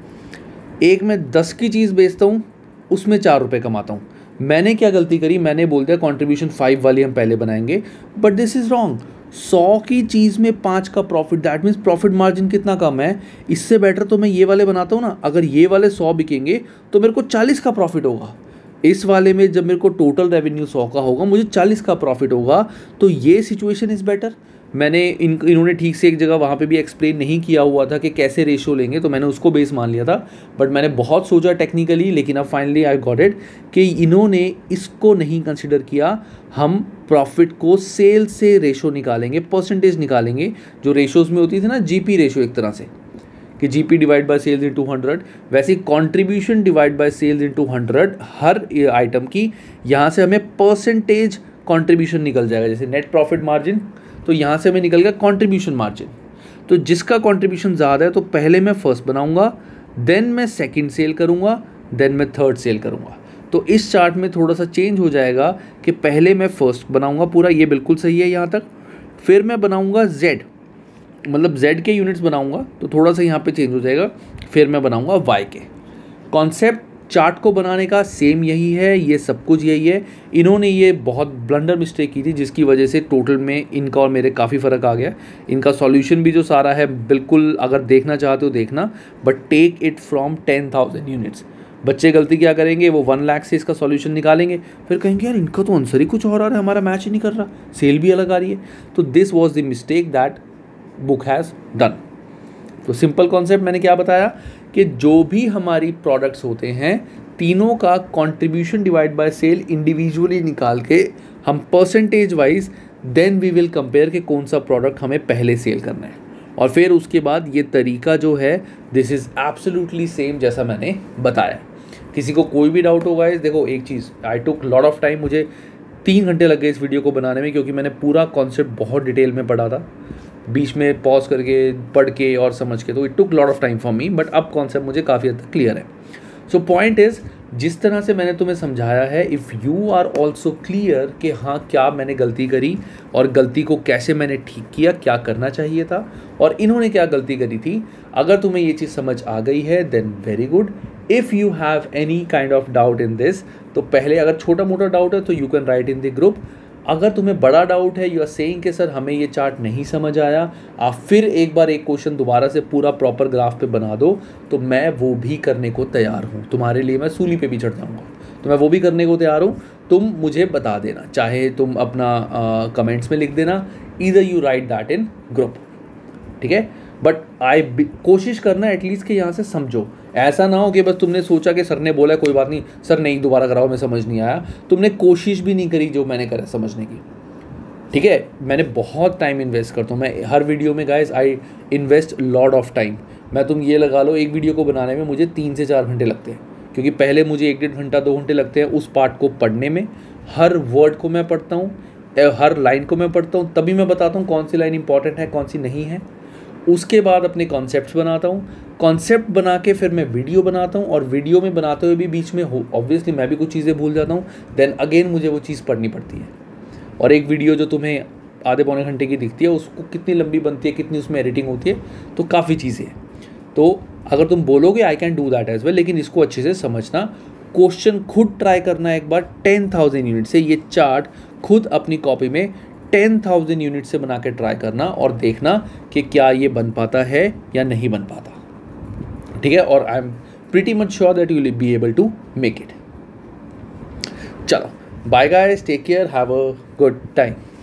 एक मैं 10 की चीज़ बेचता हूँ, उसमें 4 रुपये कमाता हूँ। मैंने क्या गलती करी, मैंने बोल दिया कंट्रीब्यूशन 5 वाली हम पहले बनाएंगे, बट दिस इज़ रॉन्ग। 100 की चीज़ में 5 का profit, that means profit margin कितना कम है। इससे बेटर तो मैं ये वाले बनाता हूँ ना, अगर ये वाले 100 बिकेंगे तो मेरे को 40 का प्रॉफिट होगा। इस वाले में जब मेरे को टोटल रेवेन्यू 100 का होगा, मुझे 40 का प्रॉफिट होगा, तो ये सिचुएशन इज़ बेटर। मैंने इन्होंने ठीक से एक जगह वहाँ पे भी एक्सप्लेन नहीं किया हुआ था कि कैसे रेशो लेंगे, तो मैंने उसको बेस मान लिया था, बट मैंने बहुत सोचा टेक्निकली, लेकिन अब फाइनली आई गॉट इट कि इन्होंने इसको नहीं कंसिडर किया। हम प्रॉफिट को सेल से रेशो निकालेंगे, परसेंटेज निकालेंगे, जो रेशोज़ में होती थी ना, जीपी रेशो एक तरह से, कि GP divide by sales into 100, वैसे contribution divide by sales into 100 हर आइटम की। यहाँ से हमें परसेंटेज कंट्रीब्यूशन निकल जाएगा, जैसे नेट प्रॉफिट मार्जिन, तो यहाँ से हमें निकल गया कंट्रीब्यूशन मार्जिन। तो जिसका कंट्रीब्यूशन ज़्यादा है तो पहले मैं फर्स्ट बनाऊंगा, देन मैं सेकंड सेल करूंगा, देन मैं थर्ड सेल करूंगा। तो इस चार्ट में थोड़ा सा चेंज हो जाएगा कि पहले मैं फर्स्ट बनाऊंगा पूरा, ये बिल्कुल सही है यहाँ तक। फिर मैं बनाऊंगा जेड, मतलब जेड के यूनिट्स बनाऊंगा, तो थोड़ा सा यहाँ पे चेंज हो जाएगा। फिर मैं बनाऊंगा वाई के। कॉन्सेप्ट चार्ट को बनाने का सेम यही है, ये सब कुछ यही है। इन्होंने ये बहुत ब्लंडर मिस्टेक की थी, जिसकी वजह से टोटल में इनका और मेरे काफ़ी फ़र्क आ गया। इनका सॉल्यूशन भी जो सारा है, बिल्कुल अगर देखना चाहते हो देखना, but take it from 10,000 units. बच्चे गलती क्या करेंगे, वो 1 लाख से इसका सॉल्यूशन निकालेंगे, फिर कहेंगे यार इनका तो आंसर ही कुछ और आ रहा है, हमारा मैच ही नहीं कर रहा, सेल भी अलग आ रही है। तो this was the mistake that book has done. तो सिंपल कॉन्सेप्ट मैंने क्या बताया कि जो भी हमारी प्रोडक्ट्स होते हैं, तीनों का contribution divide by sale individually निकाल के हम percentage wise then we will compare कि कौन सा प्रोडक्ट हमें पहले सेल करना है। और फिर उसके बाद ये तरीका जो है, दिस इज़ एब्सोल्युटली सेम जैसा मैंने बताया। किसी को कोई भी डाउट होगा, इस देखो एक चीज़, I took lot of time, मुझे 3 घंटे लग गए इस वीडियो को बनाने में, क्योंकि मैंने पूरा कॉन्सेप्ट बहुत डिटेल में पढ़ा था। बीच में पॉज करके पढ़ के और समझ के, तो it took lot of time for me, but अब कॉन्सेप्ट मुझे काफ़ी हद तक क्लियर है। सो पॉइंट इज़, जिस तरह से मैंने तुम्हें समझाया है, if you are also clear कि हाँ क्या मैंने गलती करी और गलती को कैसे मैंने ठीक किया, क्या करना चाहिए था और इन्होंने क्या गलती करी थी, अगर तुम्हें ये चीज़ समझ आ गई है then very good. If you have any kind of doubt in this, तो पहले अगर छोटा मोटा डाउट है तो you can write in the group. अगर तुम्हें बड़ा डाउट है, यू आर सेइंग कि सर हमें ये चार्ट नहीं समझ आया, आप फिर एक बार एक क्वेश्चन दोबारा से पूरा प्रॉपर ग्राफ पे बना दो, तो मैं वो भी करने को तैयार हूँ। तुम्हारे लिए मैं सूली पे भी चढ़ जाऊँगा, तो मैं वो भी करने को तैयार हूँ। तुम मुझे बता देना, चाहे तुम अपना कमेंट्स में लिख देना, either you write that in group, ठीक है। बट कोशिश करना एटलीस्ट कि यहाँ से समझो। ऐसा ना हो कि बस तुमने सोचा कि सर ने बोला कोई बात नहीं, सर नहीं दोबारा कराओ, मैं समझ नहीं आया, तुमने कोशिश भी नहीं करी जो मैंने करा समझने की, ठीक है। मैंने बहुत टाइम इन्वेस्ट करता हूँ, मैं हर वीडियो में guys I invest lot of time. मैं तुम ये लगा लो, एक वीडियो को बनाने में मुझे 3 से 4 घंटे लगते हैं, क्योंकि पहले मुझे 1-1.5 घंटा 2 घंटे लगते हैं उस पार्ट को पढ़ने में। हर वर्ड को मैं पढ़ता हूँ, हर लाइन को मैं पढ़ता हूँ, तभी मैं बताता हूँ कौन सी लाइन इंपॉर्टेंट है कौन सी नहीं है। उसके बाद अपने कॉन्सेप्ट्स बनाता हूँ, कॉन्सेप्ट बना के फिर मैं वीडियो बनाता हूँ, और वीडियो में बनाते हुए भी बीच में ऑब्वियसली मैं भी कुछ चीज़ें भूल जाता हूँ, देन अगेन मुझे वो चीज़ पढ़नी पड़ती है। और एक वीडियो जो तुम्हें आधे पौने घंटे की दिखती है, उसको कितनी लंबी बनती है, कितनी उसमें एडिटिंग होती है, तो काफ़ी चीज़ें हैं। तो अगर तुम बोलोगे I can do that as well, लेकिन इसको अच्छे से समझना, क्वेश्चन खुद ट्राई करना एक बार 10,000 यूनिट से, ये चार्ट खुद अपनी कॉपी में 10,000 यूनिट से बना के ट्राई करना और देखना कि क्या ये बन पाता है या नहीं बन पाता, ठीक है। और I am pretty much sure that you will be able to make it. चलो bye guys, take care, have a good time.